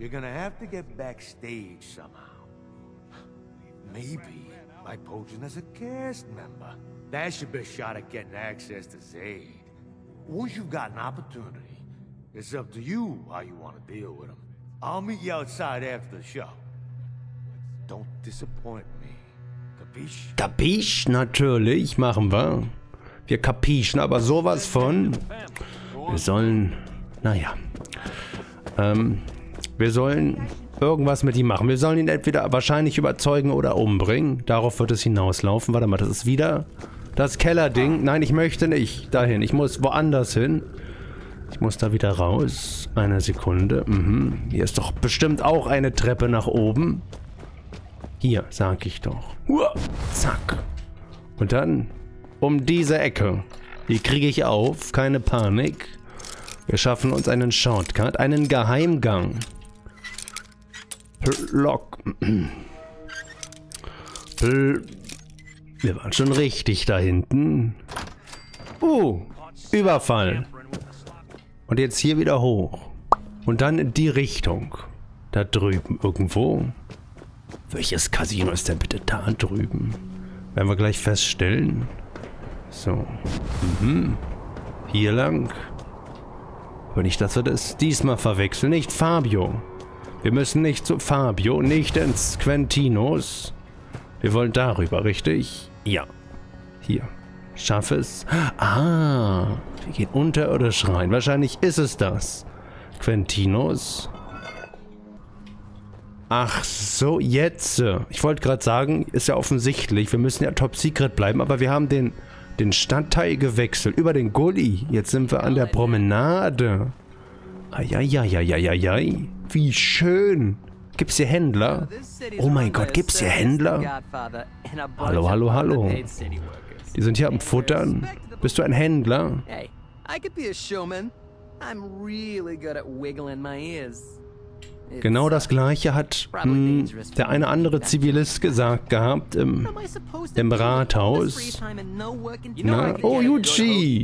By posing as a cast member. That's your best shot at getting access to Zayd. once you've got an opportunity, it's up to you how you want to deal with them. I'll meet you outside after the show. Don't disappoint me. Capiche? Capiche? Natürlich, machen wir. Wir kapischen aber sowas von. Wir sollen, naja, ähm, wir sollen irgendwas mit ihm machen. Wir sollen ihn entweder wahrscheinlich überzeugen oder umbringen. Darauf wird es hinauslaufen. Warte mal, das ist wieder das Kellerding. Nein, ich möchte nicht dahin. Ich muss woanders hin. Ich muss da wieder raus. Eine Sekunde. Mhm. Hier ist doch bestimmt auch eine Treppe nach oben. Hier, sag ich doch. Uah, zack. Und dann um diese Ecke. Die kriege ich auf. Keine Panik. Wir schaffen uns einen Shortcut. Einen Geheimgang. Lock. Wir waren schon richtig da hinten. Uh, Überfall. Und jetzt hier wieder hoch. Und dann in die Richtung. Da drüben irgendwo. Welches Casino ist denn bitte da drüben? Werden wir gleich feststellen. So. Mhm. Hier lang. Aber nicht, dass wir das diesmal verwechseln. Nicht Fabio. Wir müssen nicht zu Fabio, nicht ins Quentinos. Wir wollen darüber, richtig? Ja. Hier. Schaff es. Ah. Wir gehen unterirdisch rein. Wahrscheinlich ist es das. Quentinos. Ach so, jetzt. Ich wollte gerade sagen, ist ja offensichtlich, wir müssen ja Top Secret bleiben, aber wir haben den, den Stadtteil gewechselt. Über den Gully. Jetzt sind wir an der Promenade. Eieieiei. Wie schön. Gibt's hier Händler? Oh mein Gott, gibt's hier Händler? Hallo, hallo, hallo. Die sind hier am Futtern. Bist du ein Händler? Hey, I could be a showman. I'm really good at wiggling my ears. Genau das gleiche hat mh, der eine andere Zivilist gesagt gehabt im, im Rathaus. Na, oh, Yuji!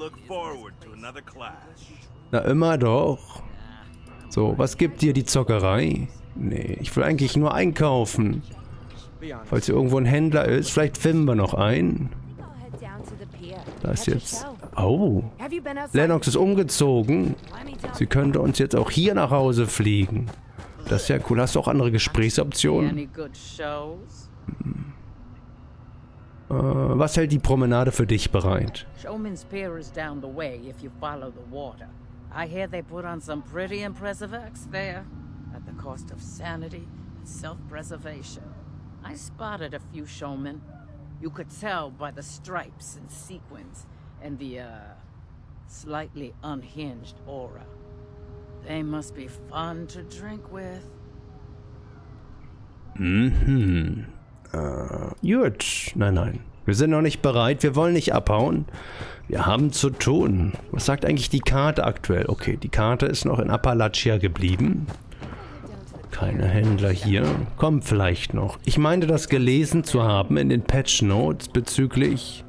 Na, immer doch. So, was gibt dir die Zockerei? Nee, ich will eigentlich nur einkaufen. Falls hier irgendwo ein Händler ist, vielleicht finden wir noch einen. Da ist jetzt... Oh, Lennox ist umgezogen. Sie könnte uns jetzt auch hier nach Hause fliegen. Das ist ja cool. Hast du auch andere Gesprächsoptionen? Hm. Äh, was hält die Promenade für dich bereit? Showman's Pier is down the way if you follow the water. I hear they put on some pretty impressive acts there, at the cost of sanity and self-preservation. I spotted a few showmen. You could tell by the stripes and sequins and the, uh, slightly unhinged aura. They must be fun to drink with. Mhm. Äh, gut. Nein, nein. Wir sind noch nicht bereit. Wir wollen nicht abhauen. Wir haben zu tun. Was sagt eigentlich die Karte aktuell? Okay, die Karte ist noch in Appalachia geblieben. Keine Händler hier. Kommt vielleicht noch. Ich meinte, das gelesen zu haben in den Patch Notes bezüglich...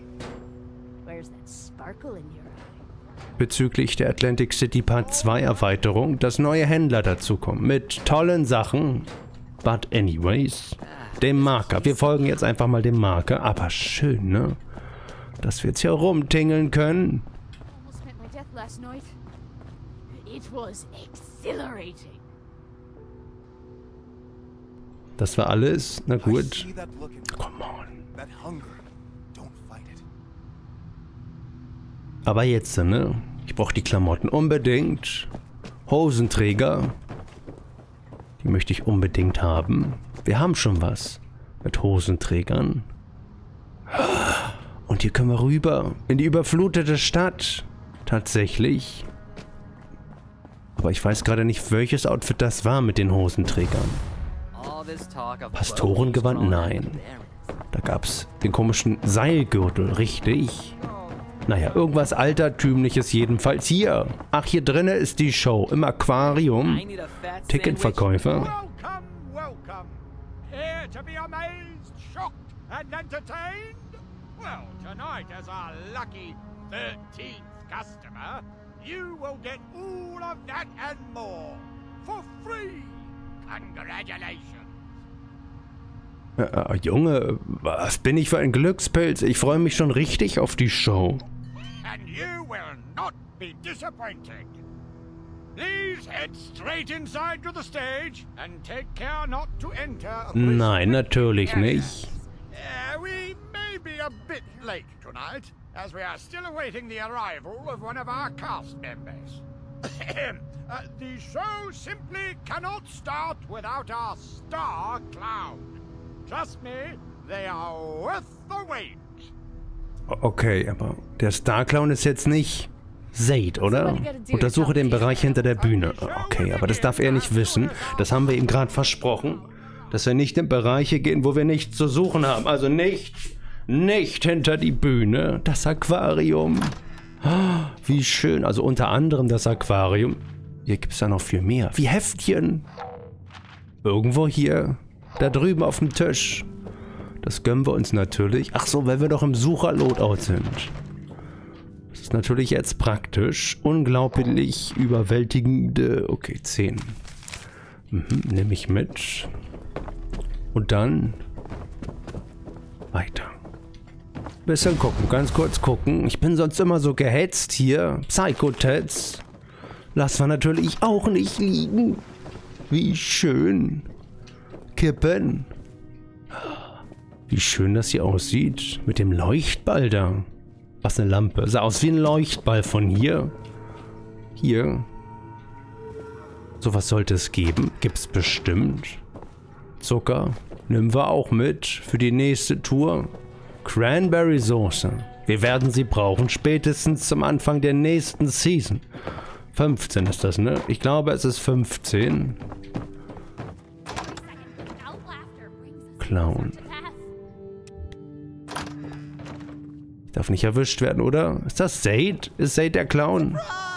bezüglich der Atlantic City Part zwei Erweiterung, dass neue Händler dazukommen. Mit tollen Sachen. But anyways. Dem Marker. Wir folgen jetzt einfach mal dem Marker. Aber schön, ne? Dass wir jetzt hier rumtingeln können. Das war alles? Na gut. Come on. Aber jetzt, ne? Ich brauche die Klamotten unbedingt. Hosenträger. Die möchte ich unbedingt haben. Wir haben schon was mit Hosenträgern. Und hier können wir rüber in die überflutete Stadt. Tatsächlich. Aber ich weiß gerade nicht, welches Outfit das war mit den Hosenträgern. Pastorengewand? Nein. Da gab es den komischen Seilgürtel, richtig? Naja, irgendwas Altertümliches jedenfalls. Hier. Ach, hier drinnen ist die Show. Im Aquarium. Ticketverkäufer. Welcome, welcome. Here to be amazed, shocked and entertained? Well, tonight as our lucky thirteenth customer, you will get all of that and more. For free. Congratulations. Äh, Junge, was bin ich für ein Glückspilz? Ich freue mich schon richtig auf die Show. And you will not be disappointed. Please head straight inside to the stage and take care not to enter. Nein, natürlich nicht. Uh, we may be a bit late tonight, as we are still awaiting the arrival of one of our cast members. uh, the show simply cannot start without our star clown. Trust me, they are worth the wait. Okay, aber der Star-Clown ist jetzt nicht Zaid, oder? Untersuche den Bereich hinter der Bühne. Okay, aber das darf er nicht wissen. Das haben wir ihm gerade versprochen. Dass wir nicht in Bereiche gehen, wo wir nichts zu suchen haben. Also nicht, nicht hinter die Bühne. Das Aquarium. Oh, wie schön. Also unter anderem das Aquarium. Hier gibt es ja noch viel mehr. Wie Heftchen. Irgendwo hier. Da drüben auf dem Tisch. Das gönnen wir uns natürlich. Ach so, weil wir doch im Sucher-Loadout sind. Das ist natürlich jetzt praktisch. Unglaublich überwältigende... Okay, zehn. Mhm, nehme ich mit. Und dann... weiter. Bisschen gucken, ganz kurz gucken. Ich bin sonst immer so gehetzt hier. Psycho-Tats. Lassen wir natürlich auch nicht liegen. Wie schön. Kippen. Wie schön das hier aussieht. Mit dem Leuchtball da. Was eine Lampe. Sah aus wie ein Leuchtball von hier. Hier. So was sollte es geben. Gibt's bestimmt. Zucker. Nehmen wir auch mit. Für die nächste Tour. Cranberry Soße. Wir werden sie brauchen. Spätestens zum Anfang der nächsten Season. fünfzehn ist das, ne? Ich glaube, es ist fünfzehn. Clown. Ich darf nicht erwischt werden, oder? Ist das Zaid? Ist Zaid der Clown?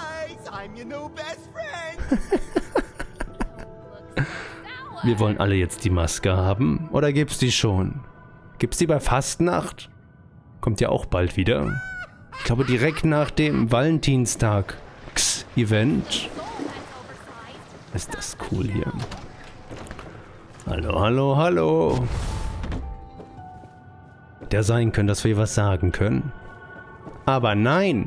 Wir wollen alle jetzt die Maske haben. Oder gibt's die schon? Gibt's die bei Fastnacht? Kommt ja auch bald wieder. Ich glaube direkt nach dem Valentinstag-Event. Ist das cool hier. Hallo, hallo, hallo. Hätte ja sein können, dass wir was sagen können. Aber nein.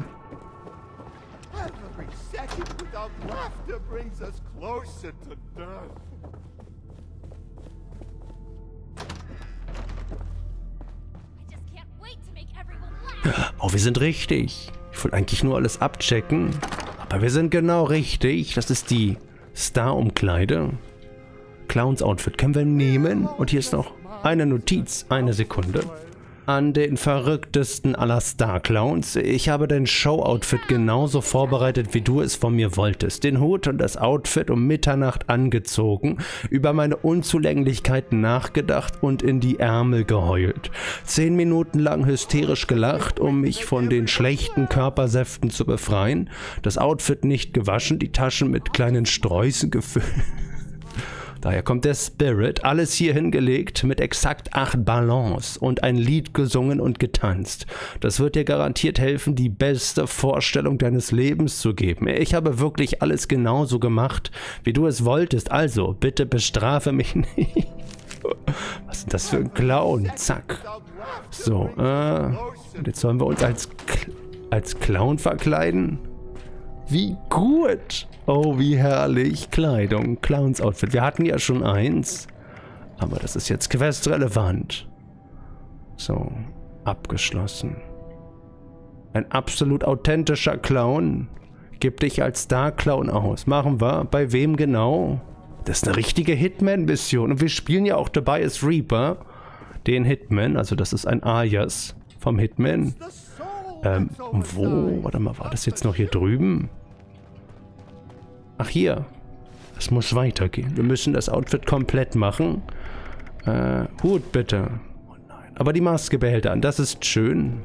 Oh, wir sind richtig. Ich wollte eigentlich nur alles abchecken. Aber wir sind genau richtig. Das ist die Star-Umkleide. Clowns Outfit können wir nehmen. Und hier ist noch eine Notiz. Eine Sekunde. An den verrücktesten aller Star-Clowns. Ich habe dein Show-Outfit genauso vorbereitet, wie du es von mir wolltest. Den Hut und das Outfit um Mitternacht angezogen, über meine Unzulänglichkeiten nachgedacht und in die Ärmel geheult. Zehn Minuten lang hysterisch gelacht, um mich von den schlechten Körpersäften zu befreien. Das Outfit nicht gewaschen, die Taschen mit kleinen Sträußen gefüllt. Daher kommt der Spirit, alles hier hingelegt mit exakt acht Ballons und ein Lied gesungen und getanzt. Das wird dir garantiert helfen, die beste Vorstellung deines Lebens zu geben. Ich habe wirklich alles genauso gemacht, wie du es wolltest, also bitte bestrafe mich nicht. Was ist denn das für ein Clown? Zack. So, äh, und jetzt sollen wir uns als, als Clown verkleiden? Wie gut! Oh, wie herrlich. Kleidung, Clowns Outfit. Wir hatten ja schon eins. Aber das ist jetzt questrelevant. So, abgeschlossen. Ein absolut authentischer Clown. Gib dich als Star-Clown aus. Machen wir. Bei wem genau? Das ist eine richtige Hitman-Mission. Und wir spielen ja auch Tobias Reaper. Den Hitman. Also das ist ein Alias vom Hitman. Ähm, wo? Warte mal, war das jetzt noch hier drüben? Ach, hier. Es muss weitergehen. Wir müssen das Outfit komplett machen. Äh, Hut bitte. Oh nein. Aber die Maske behält er an. Das ist schön.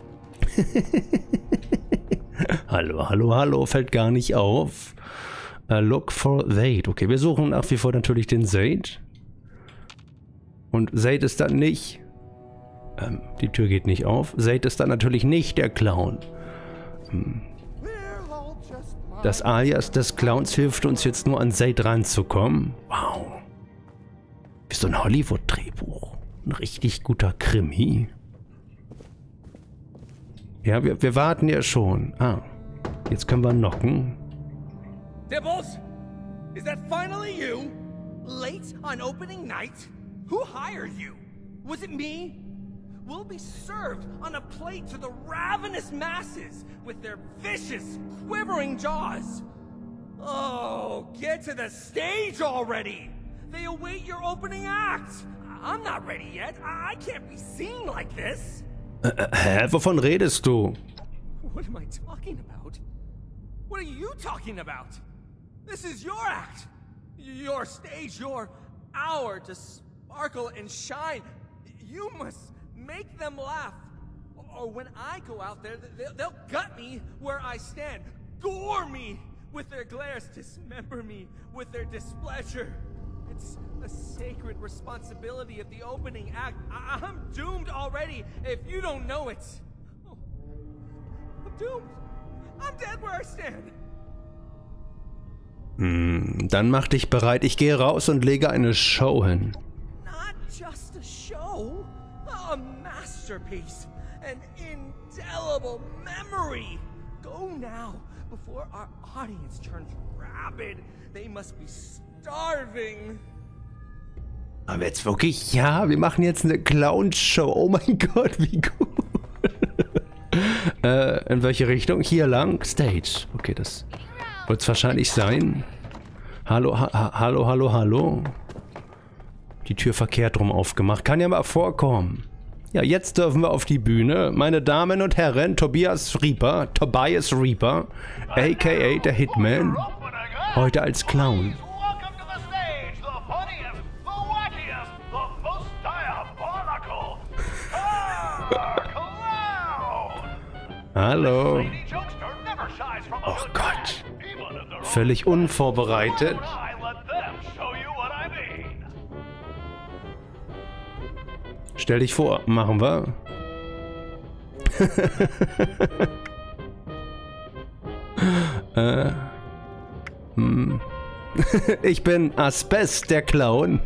Hallo, hallo, hallo. Fällt gar nicht auf. Uh, look for Zaid. Okay, wir suchen nach wie vor natürlich den Zaid. Und Zaid ist dann nicht... Ähm, die Tür geht nicht auf. Zaid ist dann natürlich nicht der Clown. Hm. Das Alias des Clowns hilft uns jetzt nur an Zaid ranzukommen. Wow. Wie so ein Hollywood-Drehbuch. Ein richtig guter Krimi. Ja, wir, wir warten ja schon. Ah, Jetzt können wir knocken. Dibbles? Is that finally you? Late on opening night? Who hired you? Was it me? We'll be served on a plate to the ravenous masses with their vicious, quivering jaws. Oh, get to the stage already! They await your opening act! I'm not ready yet. I can't be seen like this. Äh, hä? Wovon redest du? What am I talking about? What are you talking about? This is your act. Your stage, your hour to sparkle and shine. You must make them laugh. Or when I go out there, they'll gut me where I stand. Gore me with their glares. Dismember me with their displeasure. It's a sacred responsibility of the opening act. I I'm doomed already if you don't know it. Oh, I'm doomed. I'm dead where I stand. Hm, dann mach dich bereit. Ich gehe raus und lege eine Show hin. Not just a show, a masterpiece, an indelible memory. Go now before our audience turns rabid. They must be starving. Aber jetzt wirklich, ja, wir machen jetzt eine Clown-Show. Oh mein Gott, wie gut. äh, in welche Richtung? Hier lang? Stage. Okay, das wird es wahrscheinlich sein. Hallo, ha hallo, hallo, hallo. Die Tür verkehrt rum aufgemacht. Kann ja mal vorkommen. Ja, jetzt dürfen wir auf die Bühne. Meine Damen und Herren, Tobias Reaper, Tobias Reaper, aka der Hitman. Heute als Clown. Hallo. Oh Gott. Völlig unvorbereitet. Stell dich vor, machen wir. äh. hm. Ich bin Asbest, der Clown.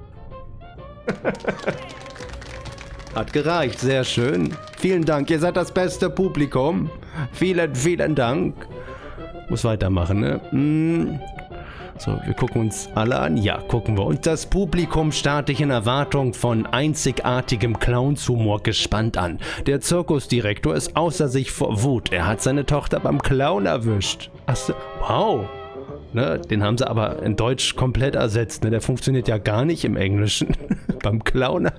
Hat gereicht, sehr schön. Vielen Dank, ihr seid das beste Publikum. Vielen, vielen Dank. Muss weitermachen, ne? Hm. So, wir gucken uns alle an. Ja, gucken wir. Und das Publikum starrt dich in Erwartung von einzigartigem Clownshumor gespannt an. Der Zirkusdirektor ist außer sich vor Wut. Er hat seine Tochter beim Clown erwischt. Achso, wow. Ne, den haben sie aber in Deutsch komplett ersetzt. Ne? Der funktioniert ja gar nicht im Englischen. beim Clown.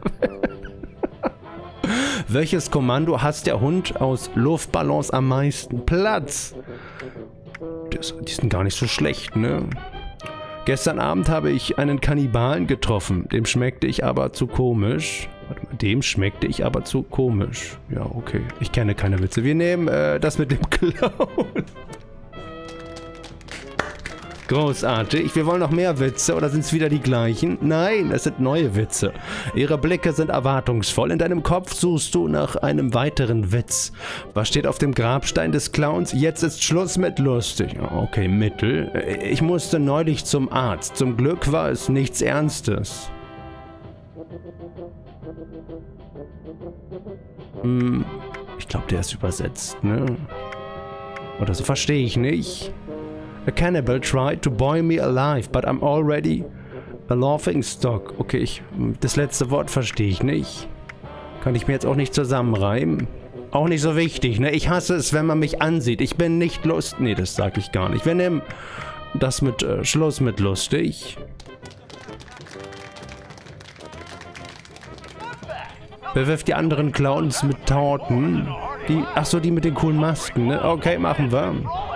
Welches Kommando hasst der Hund aus Luftballons am meisten? Platz. Das, die sind gar nicht so schlecht, ne? Gestern Abend habe ich einen Kannibalen getroffen. Dem schmeckte ich aber zu komisch. Warte mal, dem schmeckte ich aber zu komisch. Ja, okay. Ich kenne keine Witze. Wir nehmen äh, das mit dem Clown. Großartig. Wir wollen noch mehr Witze, oder sind es wieder die gleichen? Nein, es sind neue Witze. Ihre Blicke sind erwartungsvoll. In deinem Kopf suchst du nach einem weiteren Witz. Was steht auf dem Grabstein des Clowns? Jetzt ist Schluss mit lustig. Okay, Mittel. Ich musste neulich zum Arzt. Zum Glück war es nichts Ernstes. Hm, ich glaube, der ist übersetzt, ne? Oder so, verstehe ich nicht. A cannibal tried to boil me alive, but I'm already a laughing stock. Okay, ich, das letzte Wort verstehe ich nicht. Kann ich mir jetzt auch nicht zusammenreimen. Auch nicht so wichtig, ne? Ich hasse es, wenn man mich ansieht. Ich bin nicht lustig. Nee, das sage ich gar nicht. Wir nehmen das mit äh, Schluss mit lustig. Bewirft die anderen Clowns mit Torten. Die, achso, die mit den coolen Masken, ne? Okay, machen wir.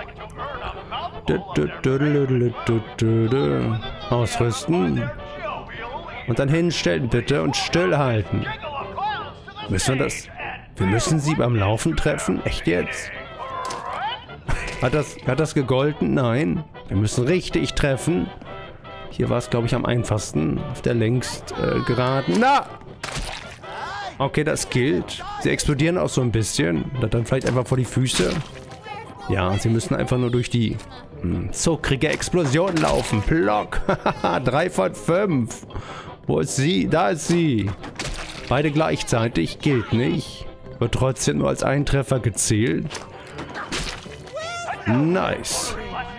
Ausrüsten. Und dann hinstellen bitte und stillhalten. Müssen wir das... Wir müssen sie beim Laufen treffen? Echt jetzt? Hat das, hat das gegolten? Nein. Wir müssen richtig treffen. Hier war es, glaube ich, am einfachsten. Auf der längst äh, geraden. Na! Okay, das gilt. Sie explodieren auch so ein bisschen. Dann vielleicht einfach vor die Füße. Ja, sie müssen einfach nur durch die mh, zuckrige Explosion laufen. Plock. drei von fünf. Wo ist sie? Da ist sie. Beide gleichzeitig. Gilt nicht. Wird trotzdem nur als Eintreffer gezählt. Nice.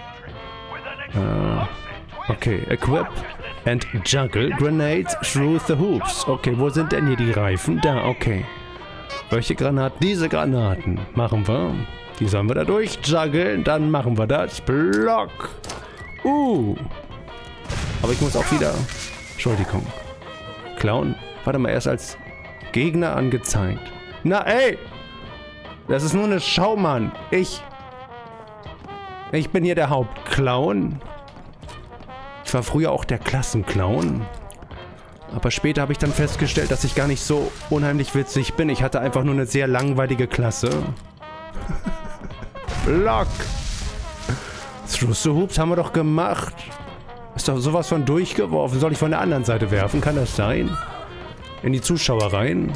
Äh, okay, equip and juggle grenades through the hoops. Okay, wo sind denn hier die Reifen? Da, okay. Welche Granaten? Diese Granaten. Machen wir. Die sollen wir da durchjuggeln. Dann machen wir das. Block. Uh. Aber ich muss auch wieder... Entschuldigung. Clown. Warte mal, erst als Gegner angezeigt. Na, ey! Das ist nur eine Show, Mann. Ich... Ich bin hier der Hauptclown. Ich war früher auch der Klassenclown. Aber später habe ich dann festgestellt, dass ich gar nicht so unheimlich witzig bin. Ich hatte einfach nur eine sehr langweilige Klasse. Block! Through the Hoops haben wir doch gemacht. Ist doch sowas von durchgeworfen. Soll ich von der anderen Seite werfen? Kann das sein? In die Zuschauer rein?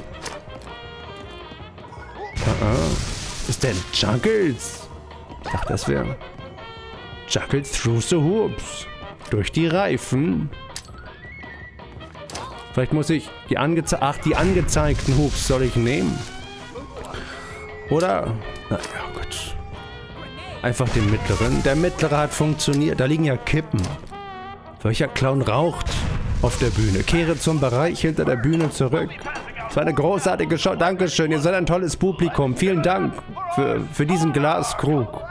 Ah, ah. Was ist denn Juggles? Ich dachte, das wäre... Juggles through the Hoops. Durch die Reifen. Vielleicht muss ich die angeze Ach, die angezeigten Hoops soll ich nehmen. Oder... Na ja, gut. Einfach den mittleren. Der mittlere hat funktioniert. Da liegen ja Kippen. Welcher Clown raucht auf der Bühne? Kehre zum Bereich hinter der Bühne zurück. Das war eine großartige Show. Dankeschön. Ihr seid ein tolles Publikum. Vielen Dank für, für diesen Glaskrug.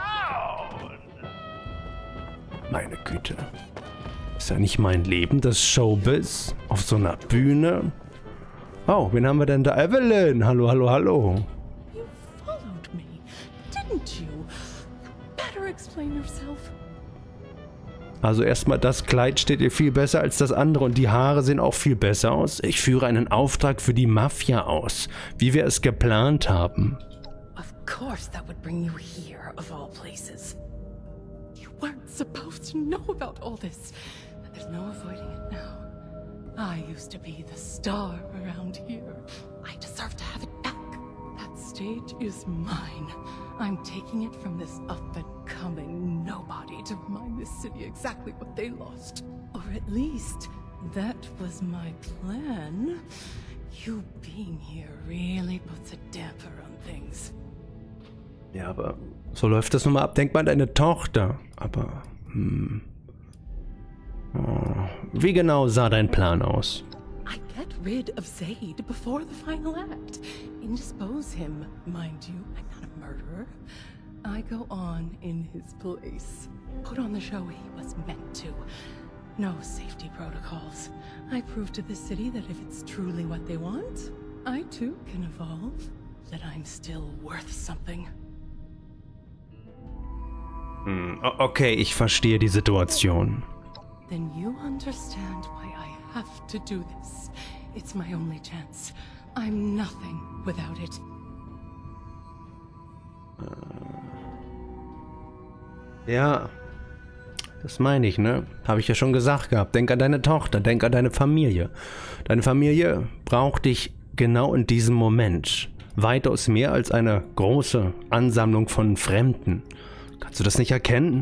Meine Güte. Ist ja nicht mein Leben, das Showbiz auf so einer Bühne. Oh, wen haben wir denn da? Evelyn! Hallo, hallo, hallo. You followed me, didn't you? You better explain yourself. Also erstmal, das Kleid steht ihr viel besser als das andere und die Haare sehen auch viel besser aus. Ich führe einen Auftrag für die Mafia aus, wie wir es geplant haben. Of course that would bring you here, of all places. You weren't supposed to know about all this. But there's no avoiding it now. I used to be the star around here. I deserve to have it back. That stage is mine. I'm taking it from this up-and-coming nobody to remind this city exactly what they lost. Or at least, that was my plan. You being here really puts a damper on things. Ja, aber so läuft das nun mal ab. Denk mal an deine Tochter. Aber, hm... Oh. Wie genau sah dein Plan aus? I get rid of Zaid before the final act. Indispose him, mind you. I'm not a murderer. I go on in his place. Put on the show he was meant to. No safety protocols. I prove to the city that if it's truly what they want, I too can evolve. That I'm still worth something. Hm, okay, ich verstehe die Situation. Then you understand why I have to do this. It's my only chance. I'm nothing without it. Ja, das meine ich, ne? Habe ich ja schon gesagt gehabt. Denk an deine Tochter, denk an deine Familie. Deine Familie braucht dich genau in diesem Moment. Weitaus mehr als eine große Ansammlung von Fremden. Kannst du das nicht erkennen?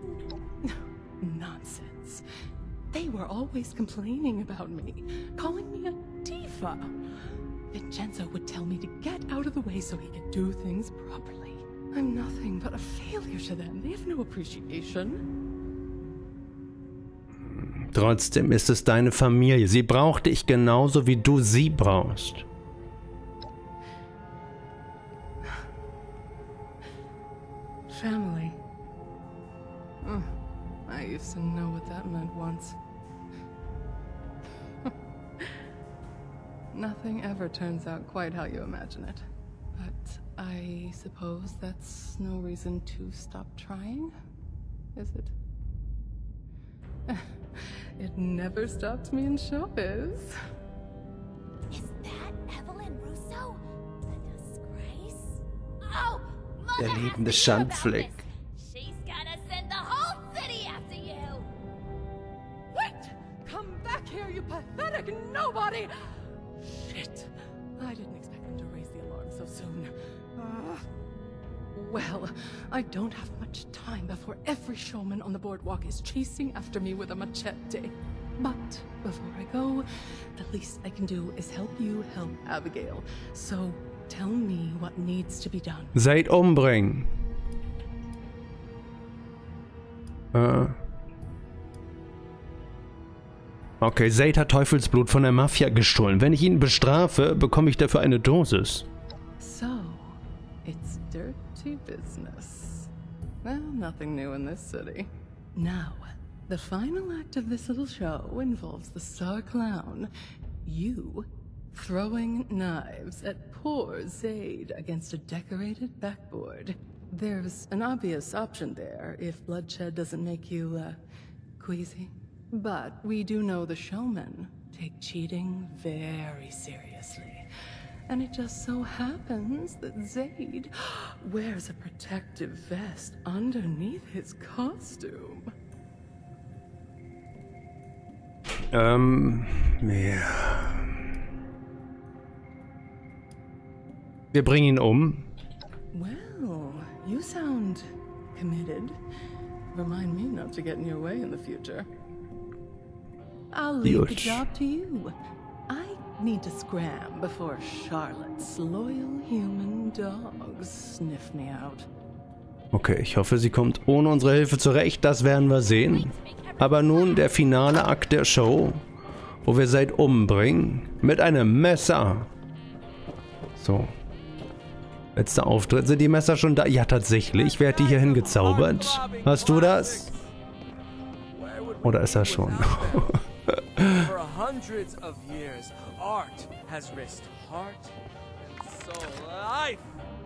Nonsense. They were always complaining about me, calling me a diva. Vincenzo would tell me to get out of the way so he could do things properly. I'm nothing but a failure to them. They have no appreciation. Trotzdem ist es deine Familie. Sie braucht dich genauso, wie du sie brauchst. Family. Oh, I used to know what that meant once. Nothing ever turns out quite how you imagine it. But I suppose that's no reason to stop trying, is it? It never stopped me in showbiz. Is that Evelyn Russo? The disgrace? Oh, Der lebende Schandfleck. she's gonna send the whole city after you! Wait! Come back here, you pathetic nobody! Shit! I didn't expect them to raise the alarm so soon. Uh, well, I don't have much time before every showman on the boardwalk is chasing after me with a machete. But before I go, the least I can do is help you help Abigail. So tell me what needs to be done. Zaid umbringen. Äh. Okay, Zaid hat Teufelsblut von der Mafia gestohlen. Wenn ich ihn bestrafe, bekomme ich dafür eine Dosis. So, it's dirty business. Well, nothing new in this city. Now, the final act of this little show involves the star clown, you, throwing knives at poor Zaid against a decorated backboard. There's an obvious option there if bloodshed doesn't make you, uh, queasy. But we do know the showmen take cheating very seriously. And it just so happens that Zaid wears a protective vest underneath his costume. Ähm, ja. Wir bringen ihn um. Well, you sound committed. Remind me not to get in your way in the future. I'll leave the job to you. I need to scram before Charlotte's loyal human dogs sniff me out. Okay, ich hoffe, sie kommt ohne unsere Hilfe zurecht. Das werden wir sehen. Aber nun der finale Akt der Show, wo wir Zaid umbringen mit einem Messer. So. Letzter Auftritt. Sind die Messer schon da? Ja, tatsächlich. Wer hat die hier hingezaubert? Hast du das? Oder ist er schon? For hundreds of years, art has risked heart and soul, life.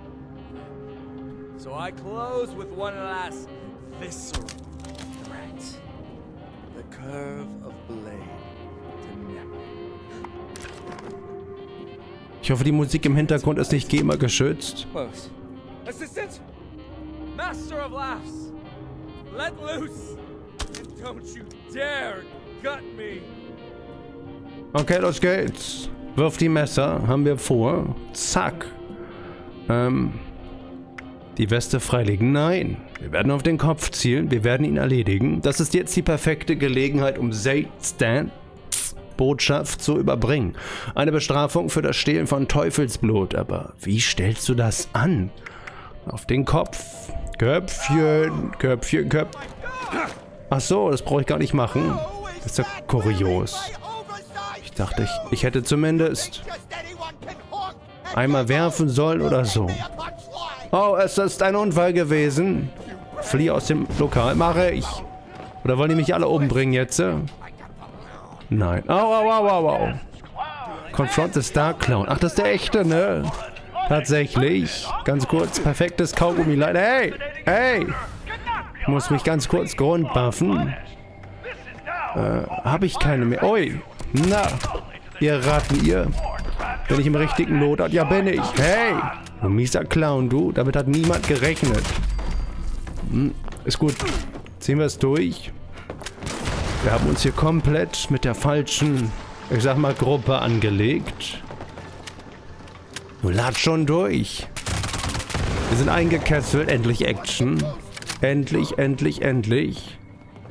So I close with one last visceral threat. The curve of blade to neck. Ich hoffe, die Musik im Hintergrund ist nicht GEMA geschützt. Close. Assistant! Master of laughs! Let loose! And don't you dare gut me! Okay, los geht's. Wirf die Messer. Haben wir vor. Zack. Ähm. Die Weste freilegen. Nein. Wir werden auf den Kopf zielen. Wir werden ihn erledigen. Das ist jetzt die perfekte Gelegenheit, um Zaid Stans Botschaft zu überbringen. Eine Bestrafung für das Stehlen von Teufelsblut. Aber wie stellst du das an? Auf den Kopf. Köpfchen. Köpfchen, Köpfchen. Ach so, das brauche ich gar nicht machen. Das ist ja kurios. Ich dachte, ich, ich hätte zumindest einmal werfen sollen oder so. Oh, es ist ein Unfall gewesen. Flieh aus dem Lokal. Mache ich. Oder wollen die mich alle umbringen jetzt? Nein. Au, au, au, au, au. Confront the Star Clown. Ach, das ist der echte, ne? Tatsächlich. Ganz kurz. Perfektes Kaugummi. Hey! Hey! Ich muss mich ganz kurz grundbuffen. Äh, hab ich keine mehr. Ui. Na, ihr Ratten, ihr. Bin ich im richtigen Loadout? Ja, bin ich. Hey! Du mieser Clown, du. Damit hat niemand gerechnet. Hm, ist gut. Ziehen wir es durch. Wir haben uns hier komplett mit der falschen, ich sag mal, Gruppe angelegt. Du ladst schon durch. Wir sind eingekesselt. Endlich Action. Endlich, endlich, endlich.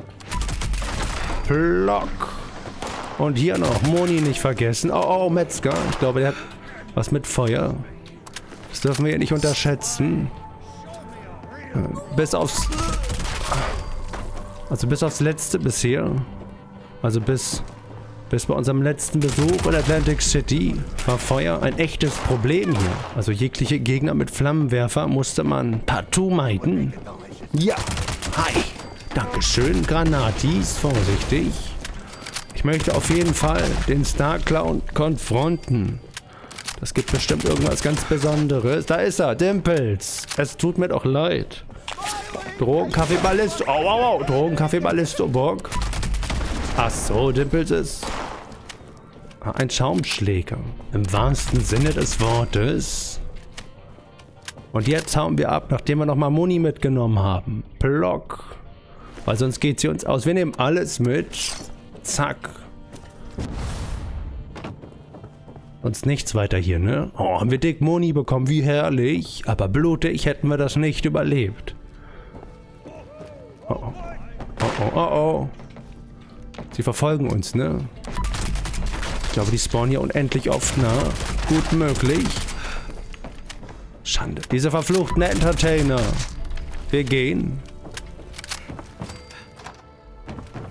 Plock. Und hier noch Moni nicht vergessen. Oh, oh, Metzger. Ich glaube, der hat was mit Feuer. Das dürfen wir hier nicht unterschätzen. Bis aufs... Also bis aufs letzte bisher. Also bis... Bis bei unserem letzten Besuch in Atlantic City war Feuer ein echtes Problem hier. Also jegliche Gegner mit Flammenwerfer musste man partout meiden. Ja, hi. Dankeschön, Granatis, vorsichtig. Ich möchte auf jeden Fall den Star Clown konfronten. Das gibt bestimmt irgendwas ganz Besonderes. Da ist er, Dimples. Es tut mir doch leid. Drogenkaffee Ballisto. Au, au, au. Drogenkaffee Ballisto, Bock. Ach so, Dimples ist ein Schaumschläger. Im wahrsten Sinne des Wortes. Und jetzt hauen wir ab, nachdem wir nochmal Moni mitgenommen haben. Plock. Weil sonst geht sie uns aus. Wir nehmen alles mit. Zack. Sonst nichts weiter hier, ne? Oh, haben wir dick Moni bekommen. Wie herrlich. Aber blutig hätten wir das nicht überlebt. Oh, oh. Oh, oh, oh, oh. Sie verfolgen uns, ne? Ich glaube, die spawnen hier unendlich oft nach. Gut möglich. Schande. Diese verfluchten Entertainer. Wir gehen.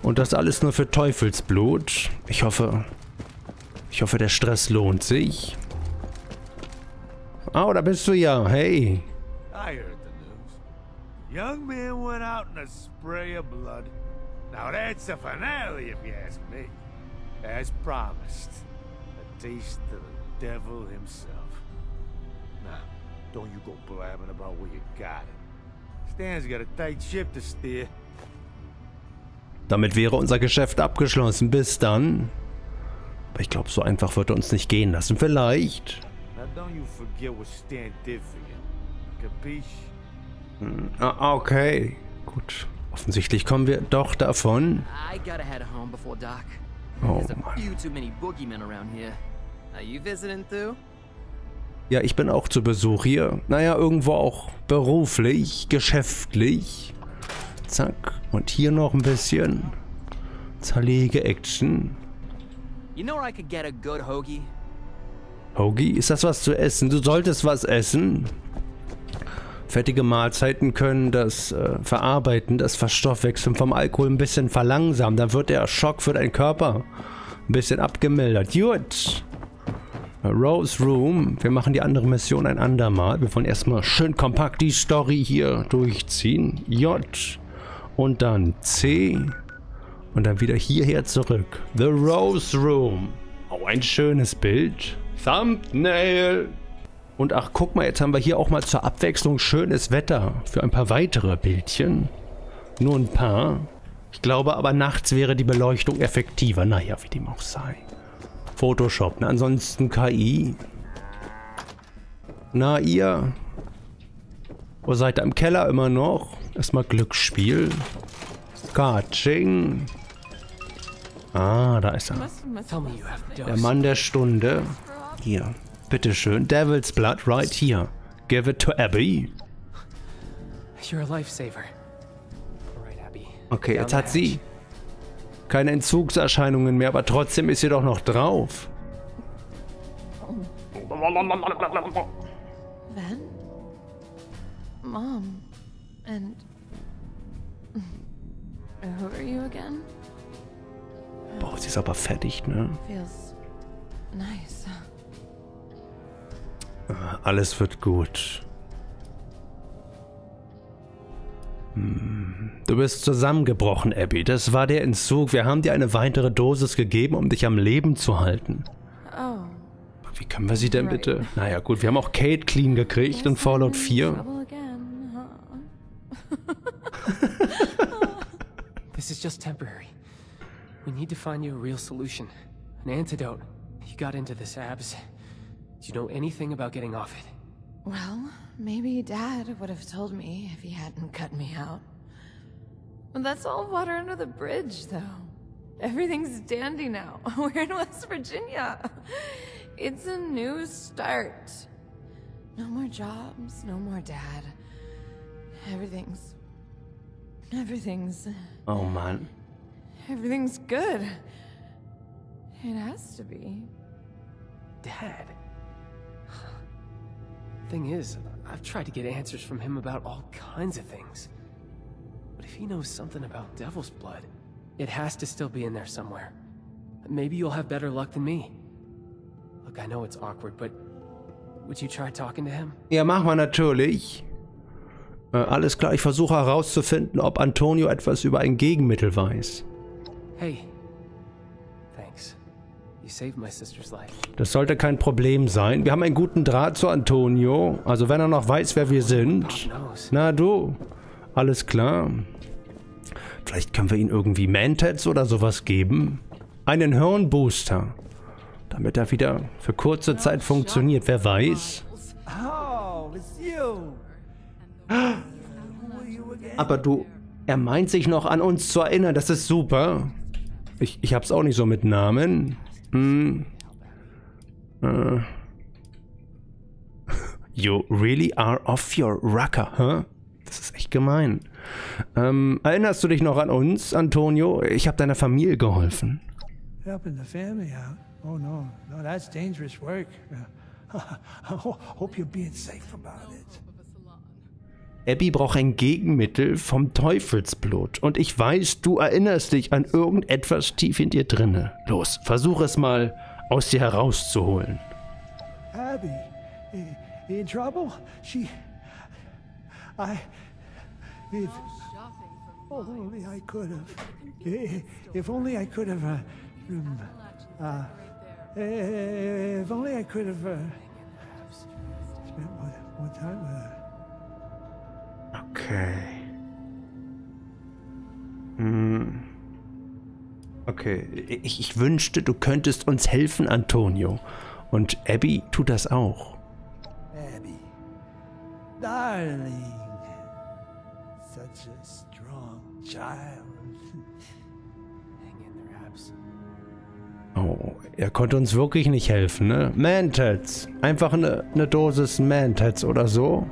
Und das alles nur für Teufelsblut. Ich hoffe... Ich hoffe, der Stress lohnt sich. Oh, da bist du ja. Hey. I heard the news. Young man went out in a spray of blood. Now that's the finale, if you ask me. As promised, a taste of the devil himself. Now, don't you go blabbing about where you got it. Stan's got a tight ship to steer. Damit wäre unser Geschäft abgeschlossen. Bis dann. Aber ich glaube, so einfach wird er uns nicht gehen lassen. Vielleicht. Now don't you forget what Stan did for you. Capiche? Hm, ah, okay. Gut. Offensichtlich kommen wir doch davon. I gotta head home before dark. Oh There's a few too many boogeymen around here. Are you visiting too? Ja, ich bin auch zu Besuch hier. Naja, irgendwo auch beruflich, geschäftlich. Zack. Und hier noch ein bisschen Zerlege-Action. You know where I could get a good hoagie? Hoagie? Ist das was zu essen? Du solltest was essen. Fettige Mahlzeiten können das äh, Verarbeiten, das Verstoffwechseln vom Alkohol ein bisschen verlangsamen. Dann wird der Schock für deinen Körper ein bisschen abgemildert. Gut. Rose Room. Wir machen die andere Mission ein andermal. Wir wollen erstmal schön kompakt die Story hier durchziehen. J. Und dann C. Und dann wieder hierher zurück. The Rose Room. Oh, ein schönes Bild. Thumbnail. Und ach, guck mal, jetzt haben wir hier auch mal zur Abwechslung schönes Wetter für ein paar weitere Bildchen. Nur ein paar. Ich glaube aber, nachts wäre die Beleuchtung effektiver. Naja, wie dem auch sei. Photoshop, ne? Ansonsten K I. Na, ihr? Wo seid ihr? Im Keller immer noch? Erstmal Glücksspiel. Kaching. Ah, da ist er. Der Mann der Stunde. Hier. Bitteschön. Devil's Blood right here. Give it to Abby. You're a lifesaver. Right, Abby. Okay, jetzt hat sie keine Entzugserscheinungen mehr, aber trotzdem ist sie doch noch drauf. Ven? Mom? And... who are you again? Boah, sie ist aber fertig, ne? Feels nice. Alles wird gut. Hm. Du bist zusammengebrochen, Abby. Das war der Entzug. Wir haben dir eine weitere Dosis gegeben, um dich am Leben zu halten. Oh. Wie können wir sie denn bitte? Naja gut, wir haben auch Kate clean gekriegt in Fallout vier. This is just temporary. We need to find you a real solution. An antidote. You got into this, Abs. Do you know anything about getting off it? Well, maybe Dad would have told me if he hadn't cut me out. But that's all water under the bridge, though. Everything's dandy now. We're in West Virginia. It's a new start. No more jobs, no more Dad. Everything's... Everything's... Oh, Mann. Everything's good. It has to be. Dad? Thing is, I've tried to get answers from him about all kinds of things. But if he knows something about Devil's Blood, it has to still be in there somewhere. Maybe you'll have better luck than me. Look, I know it's awkward, but would you try talking to him? Ja, machen wir natürlich. Äh, alles klar, ich versuche herauszufinden, ob Antonio etwas über ein Gegenmittel weiß. Hey. Thanks. You saved my sister's life. Das sollte kein Problem sein. Wir haben einen guten Draht zu Antonio. Also wenn er noch weiß, wer wir sind. Na du. Alles klar. Vielleicht können wir ihm irgendwie Mantats oder sowas geben. Einen Hirnbooster. Damit er wieder für kurze Zeit funktioniert. Wer weiß. Oh, it's you. Aber du, er meint sich noch an uns zu erinnern. Das ist super. Ich, ich hab's auch nicht so mit Namen. Hm. Uh. You really are off your rocker, huh? Das ist echt gemein. Ähm, erinnerst du dich noch an uns, Antonio? Ich habe deiner Familie geholfen. Helping the family out? Oh no, no, that's dangerous work. I hope you're being safe about it. Abby braucht ein Gegenmittel vom Teufelsblut. Und ich weiß, du erinnerst dich an irgendetwas tief in dir drinne. Los, versuch es mal aus dir herauszuholen. Abby, in trouble? She... I... If only I could have... If only I could have... Uh, um, uh, if only I could have... Uh, spent more, more time with her. Okay. Hm. Okay, ich, ich wünschte, du könntest uns helfen, Antonio. Und Abby tut das auch. Abby, darling, such a strong child. Oh, er konnte uns wirklich nicht helfen, ne? Mantats. Einfach eine, eine Dosis Mantats oder so.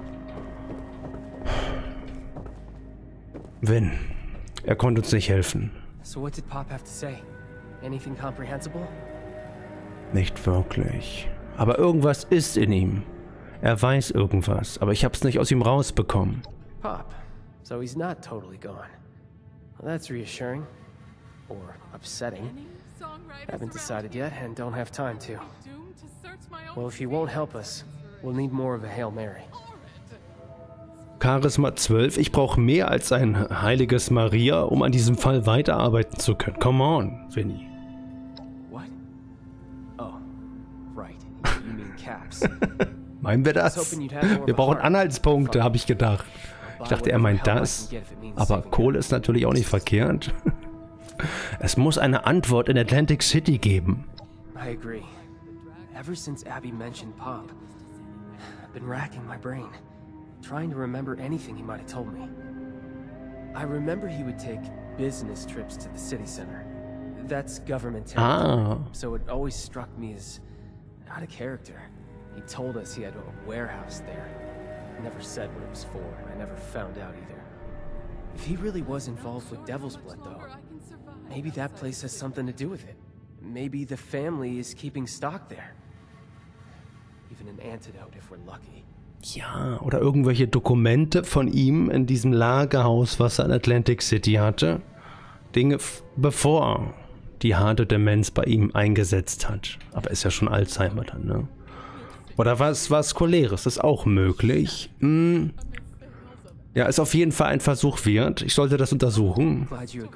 Vin, er konnte uns nicht helfen. So what did Pop have to say? Anything comprehensible? Nicht wirklich. Aber irgendwas ist in ihm. Er weiß irgendwas, aber ich hab's nicht aus ihm rausbekommen. Pop, so he's not totally gone. Well, that's reassuring. Or upsetting. Haven't decided yet and don't have time to. Well, if he won't help us, we'll need more of a Hail Mary. Charisma zwölf, ich brauche mehr als ein heiliges Maria, um an diesem Fall weiterarbeiten zu können. Come on, Vinny. What? Oh, right. You mean caps. Meinen wir das? Wir brauchen Anhaltspunkte, habe ich gedacht. Ich dachte, er meint das. Aber Kohle ist natürlich auch nicht verkehrt. Es muss eine Antwort in Atlantic City geben. I agree. Ever since Abby mentioned Pop, I've been racking my brain, trying to remember anything he might have told me. I remember he would take business trips to the city center. That's government territory, ah. so it always struck me as out of character. He told us he had a warehouse there. Never said what it was for, and I never found out either. If he really was involved with Devil's Blood, though, maybe that place has something to do with it. Maybe the family is keeping stock there. Even an antidote if we're lucky. Ja, oder irgendwelche Dokumente von ihm in diesem Lagerhaus, was er in Atlantic City hatte. Dinge, bevor die harte Demenz bei ihm eingesetzt hat. Aber ist ja schon Alzheimer dann, ne? Oder was, was Choleres, ist auch möglich. Hm. Ja, ist auf jeden Fall ein Versuch wert. Ich sollte das untersuchen.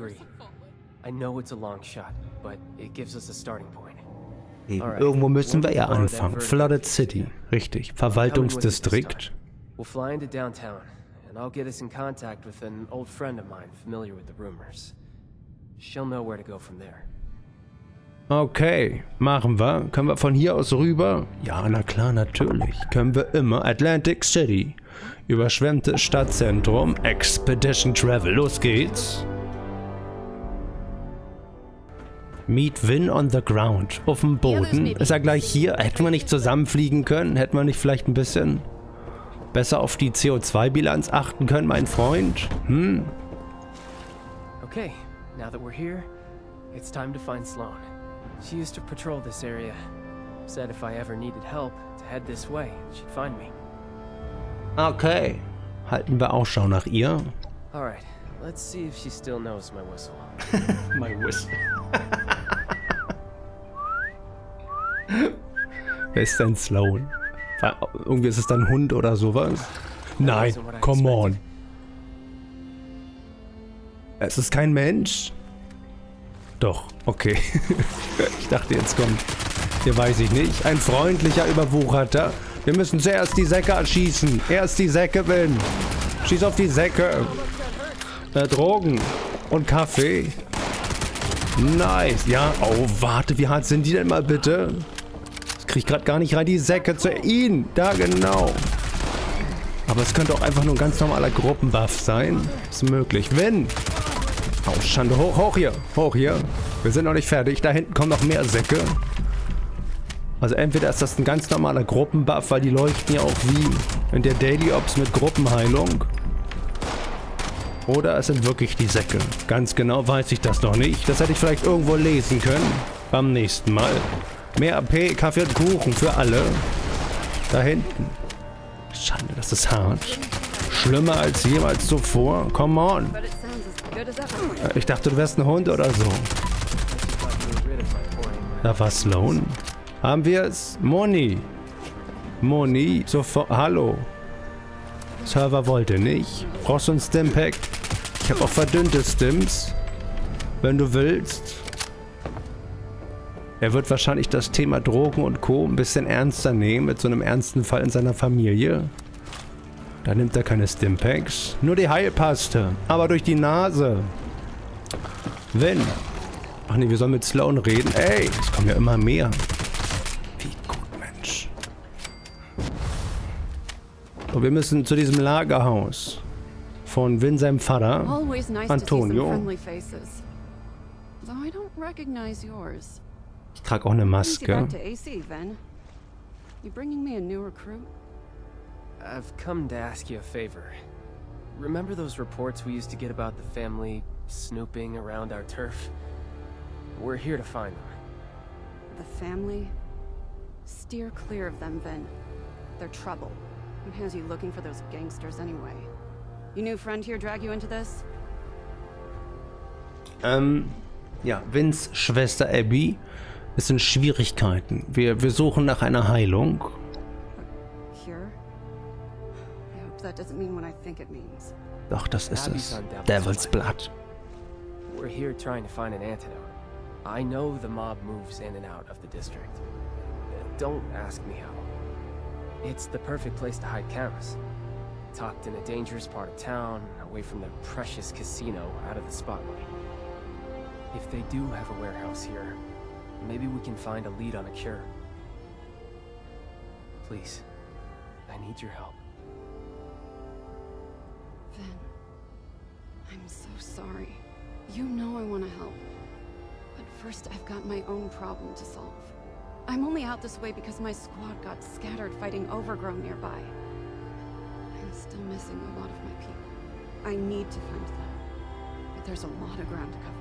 Eben, irgendwo müssen wir ja anfangen. Flooded City, richtig. Verwaltungsdistrikt. We'll fly into downtown, and I'll get us in contact with an old friend of mine familiar with the rumors. She'll know where to go from there. Okay, machen wir. Können wir von hier aus rüber? Ja, na klar, natürlich. Können wir immer. Atlantic City. Überschwemmtes Stadtzentrum. Expedition Travel. Los geht's. Meet Vin on the ground. Auf dem Boden. Ist er gleich hier? Hätten wir nicht zusammenfliegen können? Hätten wir nicht vielleicht ein bisschen besser auf die C O zwei Bilanz achten können, mein Freund? Hm? Okay, now that we're here, it's time to find Sloan. She used to patrol this area. Said if I ever needed help, to head this way, she'd find me. Okay. Halten wir Ausschau nach ihr. Alright, let's see if she still knows my whistle. My whistle. Wer ist denn Sloan? Irgendwie ist es dann ein Hund oder sowas? Nein, come on. Es ist kein Mensch? Doch, okay. Ich dachte, jetzt kommt, hier weiß ich nicht, ein freundlicher Überwucherter. Wir müssen zuerst die Säcke erschießen. Erst die Säcke, Vin. Schieß auf die Säcke. Äh, Drogen und Kaffee. Nice. Ja, oh, warte, wie hart sind die denn mal bitte? Das krieg ich gerade gar nicht rein, die Säcke zu ihn. Da, genau. Aber es könnte auch einfach nur ein ganz normaler Gruppenbuff sein. Ist möglich. Vin. Oh, Schande. Hoch, hoch hier. Hoch hier. Wir sind noch nicht fertig. Da hinten kommen noch mehr Säcke. Also entweder ist das ein ganz normaler Gruppenbuff, weil die leuchten ja auch wie in der Daily Ops mit Gruppenheilung. Oder es sind wirklich die Säcke. Ganz genau weiß ich das noch nicht. Das hätte ich vielleicht irgendwo lesen können. Beim nächsten Mal. Mehr A P, Kaffee und Kuchen für alle. Da hinten. Schande, das ist hart. Schlimmer als jemals zuvor. Come on. Ich dachte, du wärst ein Hund oder so. Da war Sloan. Haben wir es? Moni. Moni, sofort. Hallo. Server wollte nicht. Brauchst du ein Stimpack? Ich habe auch verdünnte Stims. Wenn du willst. Er wird wahrscheinlich das Thema Drogen und Co. ein bisschen ernster nehmen, mit so einem ernsten Fall in seiner Familie. Da nimmt er keine Stimpacks. Nur die Heilpaste. Aber durch die Nase. Wenn. Ach nee, wir sollen mit Sloan reden. Ey, es kommen ja immer mehr. Wie gut, Mensch. So, wir müssen zu diesem Lagerhaus. Von Vin, seinem Vater. Antonio. Ich trage auch eine Maske. I've come to ask you a favor. Remember those reports we used to get about the family snooping around our turf? We're here to find them. The family? Steer clear of them, Vin. They're trouble. Who has you looking for those gangsters anyway? Your new friend here drag you into this? Ähm, ja, Vins Schwester Abby ist in Schwierigkeiten. Wir, wir suchen nach einer Heilung. Cure? I hope that doesn't mean what I think it means. Doch, das ist es. Devil's Blood. We're here trying to find an antidote. I know the mob moves in and out of the district. Don't ask me how. It's the perfect place to hide cameras. Tucked in a dangerous part of town, away from the precious casino, out of the spotlight. If they do have a warehouse here, maybe we can find a lead on a cure. Please, I need your help. Vin, I'm so sorry. You know I want to help. But first, I've got my own problem to solve. I'm only out this way because my squad got scattered fighting Overgrown nearby. I'm still missing a lot of my people. I need to find them. But there's a lot of ground to cover.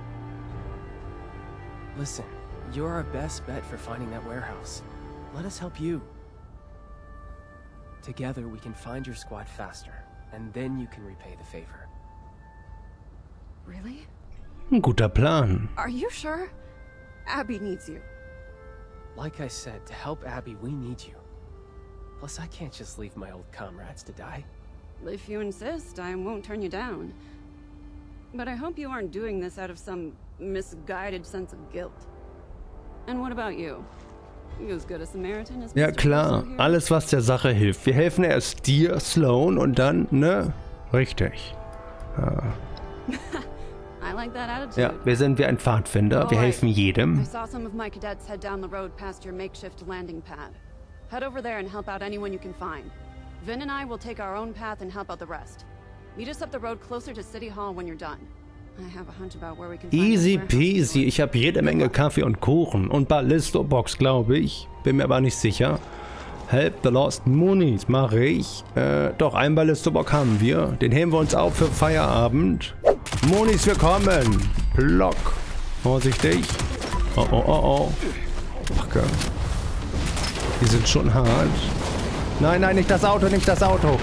Listen, you're our best bet for finding that warehouse. Let us help you. Together, we can find your squad faster, and then you can repay the favor. Really? Ein guter Plan. Are you sure? Abby needs you. Like I said, to help Abby, we need you. Plus, I can't just leave my old comrades to die. If you insist, I won't turn you down. But I hope you aren't doing this out of some misguided sense of guilt. And what about you? You as good a Samaritan as Ja klar, alles was der Sache hilft. Wir helfen erst dir, Sloan, und dann, ne? Richtig. Ja. I like that attitude. Ja, wir sind wie ein Pfadfinder. Wir helfen jedem. I saw some of my cadets head down the road past your makeshift landing pad. Head over there and help out anyone you can find. Vin and I will take our own path and help out the rest. Meet us up the road closer to City Hall when you're done. I have a hunch about where we can find Easy peasy. Ich habe jede Menge Kaffee und Kuchen und Ballisto-Box, glaube ich. Bin mir aber nicht sicher. Help the Lost Moonies mache ich. Äh, doch, einen Ballisto-Box haben wir. Den heben wir uns auf für Feierabend. Moonies, wir kommen. Block. Vorsichtig. Oh, oh, oh, oh. Okay. Die sind schon hart. Nein, nein, nicht das Auto, nicht das Auto.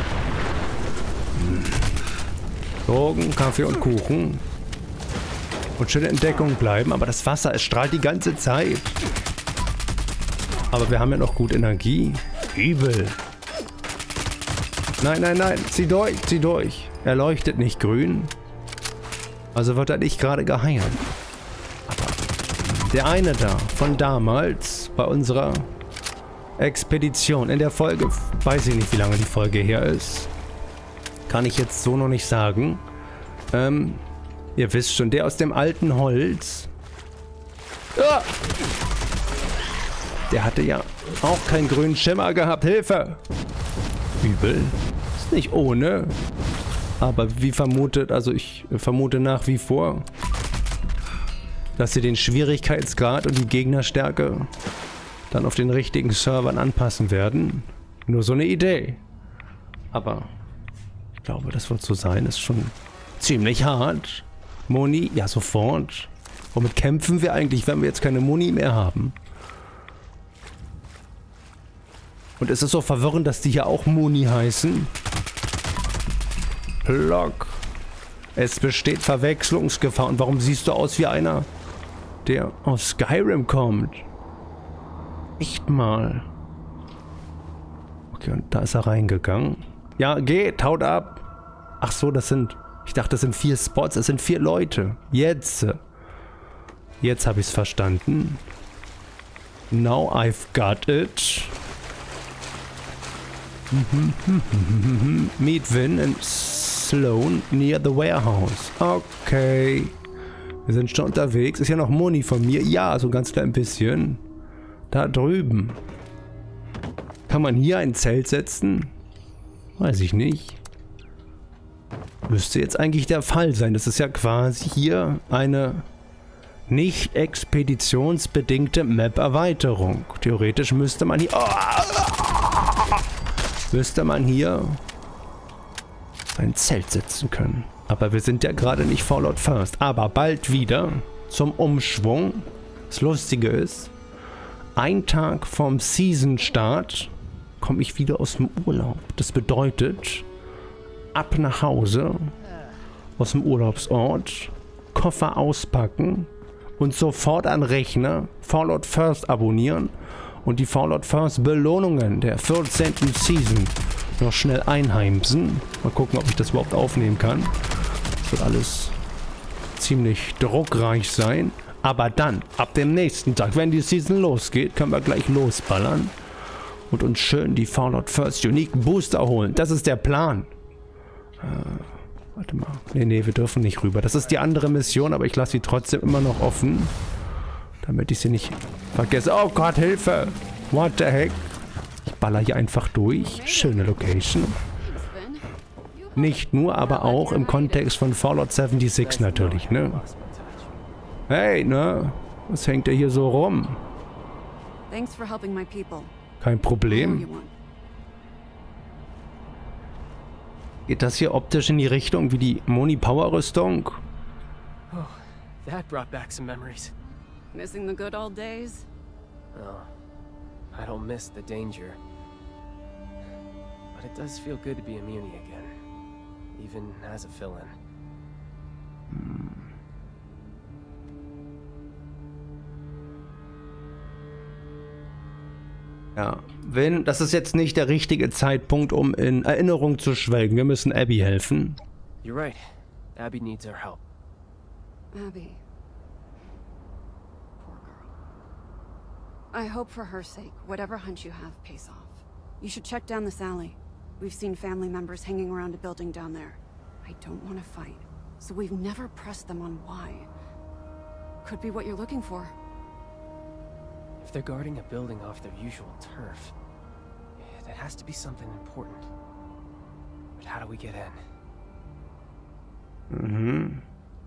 Drogen, Kaffee und Kuchen. Und schön in Deckung bleiben. Aber das Wasser, es strahlt die ganze Zeit. Aber wir haben ja noch gut Energie. Übel. Nein, nein, nein. Zieh durch, zieh durch. Er leuchtet nicht grün. Also wird er nicht gerade geheilt. Aber der eine da, von damals, bei unserer Expedition. In der Folge, weiß ich nicht, wie lange die Folge her ist. Kann ich jetzt so noch nicht sagen. Ähm, ihr wisst schon, der aus dem alten Holz. Ah! Der hatte ja auch keinen grünen Schimmer gehabt. Hilfe! Übel. Ist nicht ohne. Aber wie vermutet, also ich vermute nach wie vor, dass sie den Schwierigkeitsgrad und die Gegnerstärke dann auf den richtigen Servern anpassen werden. Nur so eine Idee. Aber ich glaube, das wird so sein. Ist schon ziemlich hart. Moni, ja sofort. Womit kämpfen wir eigentlich, wenn wir jetzt keine Moni mehr haben? Und es ist so verwirrend, dass die hier auch Moni heißen. Plock. Es besteht Verwechslungsgefahr. Und warum siehst du aus wie einer, der aus Skyrim kommt? Echt mal. Okay, und da ist er reingegangen. Ja, geht, haut ab. Ach so, das sind... Ich dachte, das sind vier Spots. Es sind vier Leute. Jetzt. Jetzt habe ich es verstanden. Now I've got it. Meet Vin and Sloan near the warehouse. Okay. Wir sind schon unterwegs. Ist ja noch Moni von mir. Ja, so ein ganz klein bisschen. Da drüben. Kann man hier ein Zelt setzen? Weiß ich nicht. Müsste jetzt eigentlich der Fall sein. Das ist ja quasi hier eine nicht expeditionsbedingte Map-Erweiterung. Theoretisch müsste man hier... Oh, müsste man hier ein Zelt setzen können. Aber wir sind ja gerade nicht Fallout First. Aber bald wieder zum Umschwung. Das Lustige ist, ein Tag vom Season-Start komme ich wieder aus dem Urlaub. Das bedeutet... ab nach Hause, aus dem Urlaubsort, Koffer auspacken und sofort an Rechner Fallout First abonnieren und die Fallout First Belohnungen der vierzehnten Season noch schnell einheimsen. Mal gucken, ob ich das überhaupt aufnehmen kann. Das wird alles ziemlich druckreich sein. Aber dann, ab dem nächsten Tag, wenn die Season losgeht, können wir gleich losballern und uns schön die Fallout First Unique Booster holen. Das ist der Plan. Äh, warte mal. Nee, nee, wir dürfen nicht rüber. Das ist die andere Mission, aber ich lasse sie trotzdem immer noch offen. Damit ich sie nicht vergesse. Oh Gott, Hilfe! What the heck? Ich baller hier einfach durch. Schöne Location. Nicht nur, aber auch im Kontext von Fallout sechsundsiebzig natürlich, ne? Hey, ne? Was hängt der hier so rum? Kein Problem. Geht das hier optisch in die Richtung wie die Moni Power Rüstung? Oh, that brought back some memories. Missing the good old days? Oh, I don't miss the danger. But it does feel good to be a Muni again. Even as a fill-in. Hm. Ja, wenn, das ist jetzt nicht der richtige Zeitpunkt, um in Erinnerung zu schwelgen. Wir müssen Abby helfen. You're right. Abby needs our help. Abby. Poor girl. I hope for her sake, whatever hunch you have pays off. You should check down this alley. We've seen family members hanging around a building down there. I don't want to fight, so we've never pressed them on why. Could be what you're looking for. If they're guarding a building off their usual turf, that has to be something important. But how do we get in? Mhm.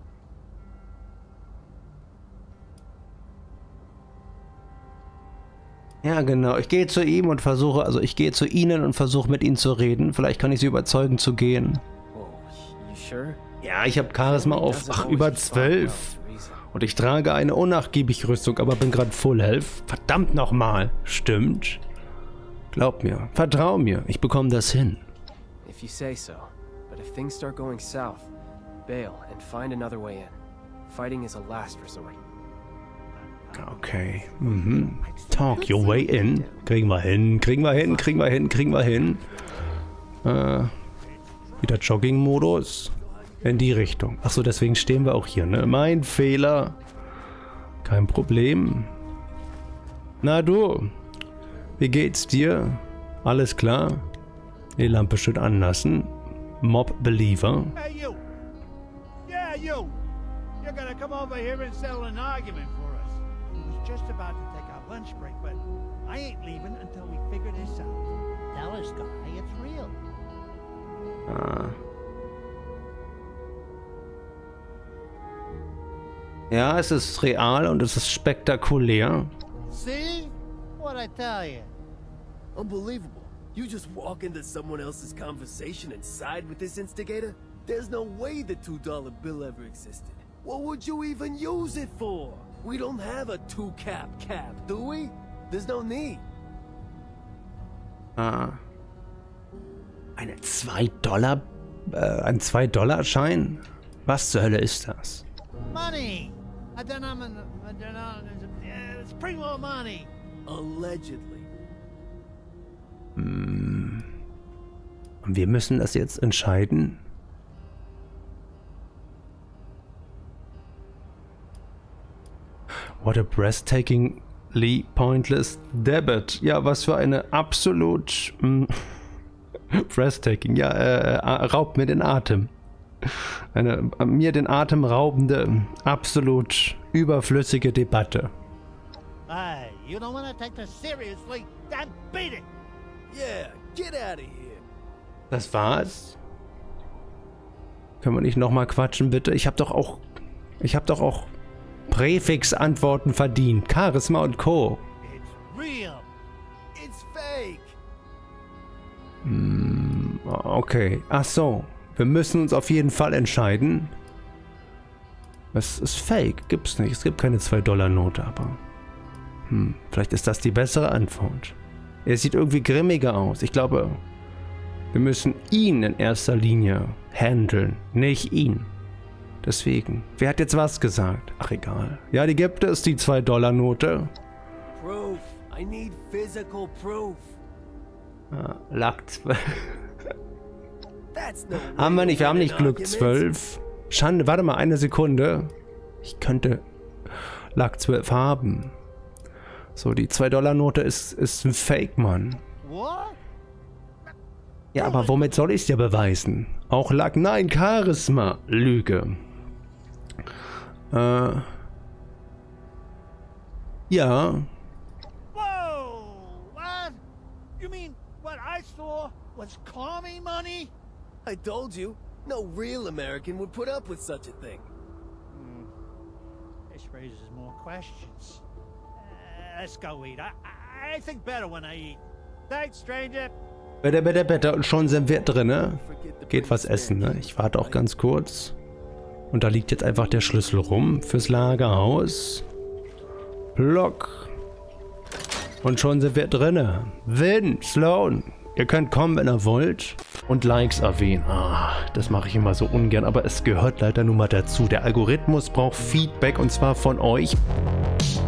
Ja, genau. Ich gehe zu ihm und versuche, also ich gehe zu ihnen und versuche mit ihnen zu reden. Vielleicht kann ich sie überzeugen zu gehen. Oh, you sure? Ja, ich habe Charisma auf ach, über zwölf. Und ich trage eine unnachgiebige Rüstung, aber bin gerade Full Health. Verdammt nochmal. Stimmt. Glaub mir. Vertrau mir. Ich bekomme das hin. If you say so. But if things start going south, bail and find another way in. Fighting is a last resort. Okay. Mhm. Talk your way in. Kriegen wir hin, kriegen wir hin, kriegen wir hin, kriegen wir hin. Äh, wieder Jogging-Modus. In die Richtung. Achso, deswegen stehen wir auch hier, ne? Mein Fehler. Kein Problem. Na du. Wie geht's dir? Alles klar? Die Lampe schön anlassen. Mob Believer. Hey, you. Yeah, you. You're gonna come over here and settle an argument for us. We was just about to take our lunch break, but I ain't leaving until we figure this out. Tell us, guy, it's real. Ah. Ja, es ist real und es ist spektakulär. See? What'd I tell you? Unbelievable. You just walk into someone else's conversation and side with this instigator? There's no way the two dollar bill ever existed. What would you even use it for? We don't have a two-cap cap, do we? There's no need. Ah. Eine zwei Dollar Äh, ein zwei Dollar Schein? Was zur Hölle ist das? Money! I don't know, I don't know, it's pretty well money. Allegedly. Hm. Und wir müssen das jetzt entscheiden? What a breathtakingly pointless debit. Ja, was für eine absolut... Mh, breathtaking, ja, äh, raubt mir den Atem. Eine mir den Atem raubende, absolut überflüssige Debatte. Hey, you don't want to take this seriously, then beat it! Yeah, get out of here. Das war's? Können wir nicht nochmal quatschen, bitte? Ich hab doch auch... Ich hab doch auch Präfix-Antworten verdient. Charisma und Co. It's real. It's fake. Hm, okay. Ach so. Wir müssen uns auf jeden Fall entscheiden. Es ist fake. Gibt's nicht. Es gibt keine zwei Dollar Note, aber... Hm, vielleicht ist das die bessere Antwort. Er sieht irgendwie grimmiger aus. Ich glaube, wir müssen ihn in erster Linie handeln, nicht ihn. Deswegen. Wer hat jetzt was gesagt? Ach, egal. Ja, die gibt es, die zwei Dollar Note. Proof. I need physical proof. Ah, Lack zwölf. Haben wir nicht, wir haben nicht Glück zwölf. Schande, warte mal, eine Sekunde. Ich könnte Lack zwölf haben. So, die zwei Dollar Note ist, ist ein Fake, Mann. Ja, aber womit soll ich es dir beweisen? Auch Lack, nein, Charisma. Lüge. Äh. Ja. Whoa! What? You mean what I saw was commie money? I told you, no real American would put up with such a thing. Hmm. This raises more questions. Uh, let's go eat. I, I think better when I eat. Thanks, stranger. Bitte, bitte, bitte. Und schon sind wir drin, ne? Geht was essen, ne? Ich warte auch ganz kurz. Und da liegt jetzt einfach der Schlüssel rum fürs Lagerhaus. Block. Und schon sind wir drinne. Vin, Sloan, ihr könnt kommen, wenn ihr wollt. Und Likes erwähnen. Ah, das mache ich immer so ungern, aber es gehört leider nun mal dazu. Der Algorithmus braucht Feedback und zwar von euch.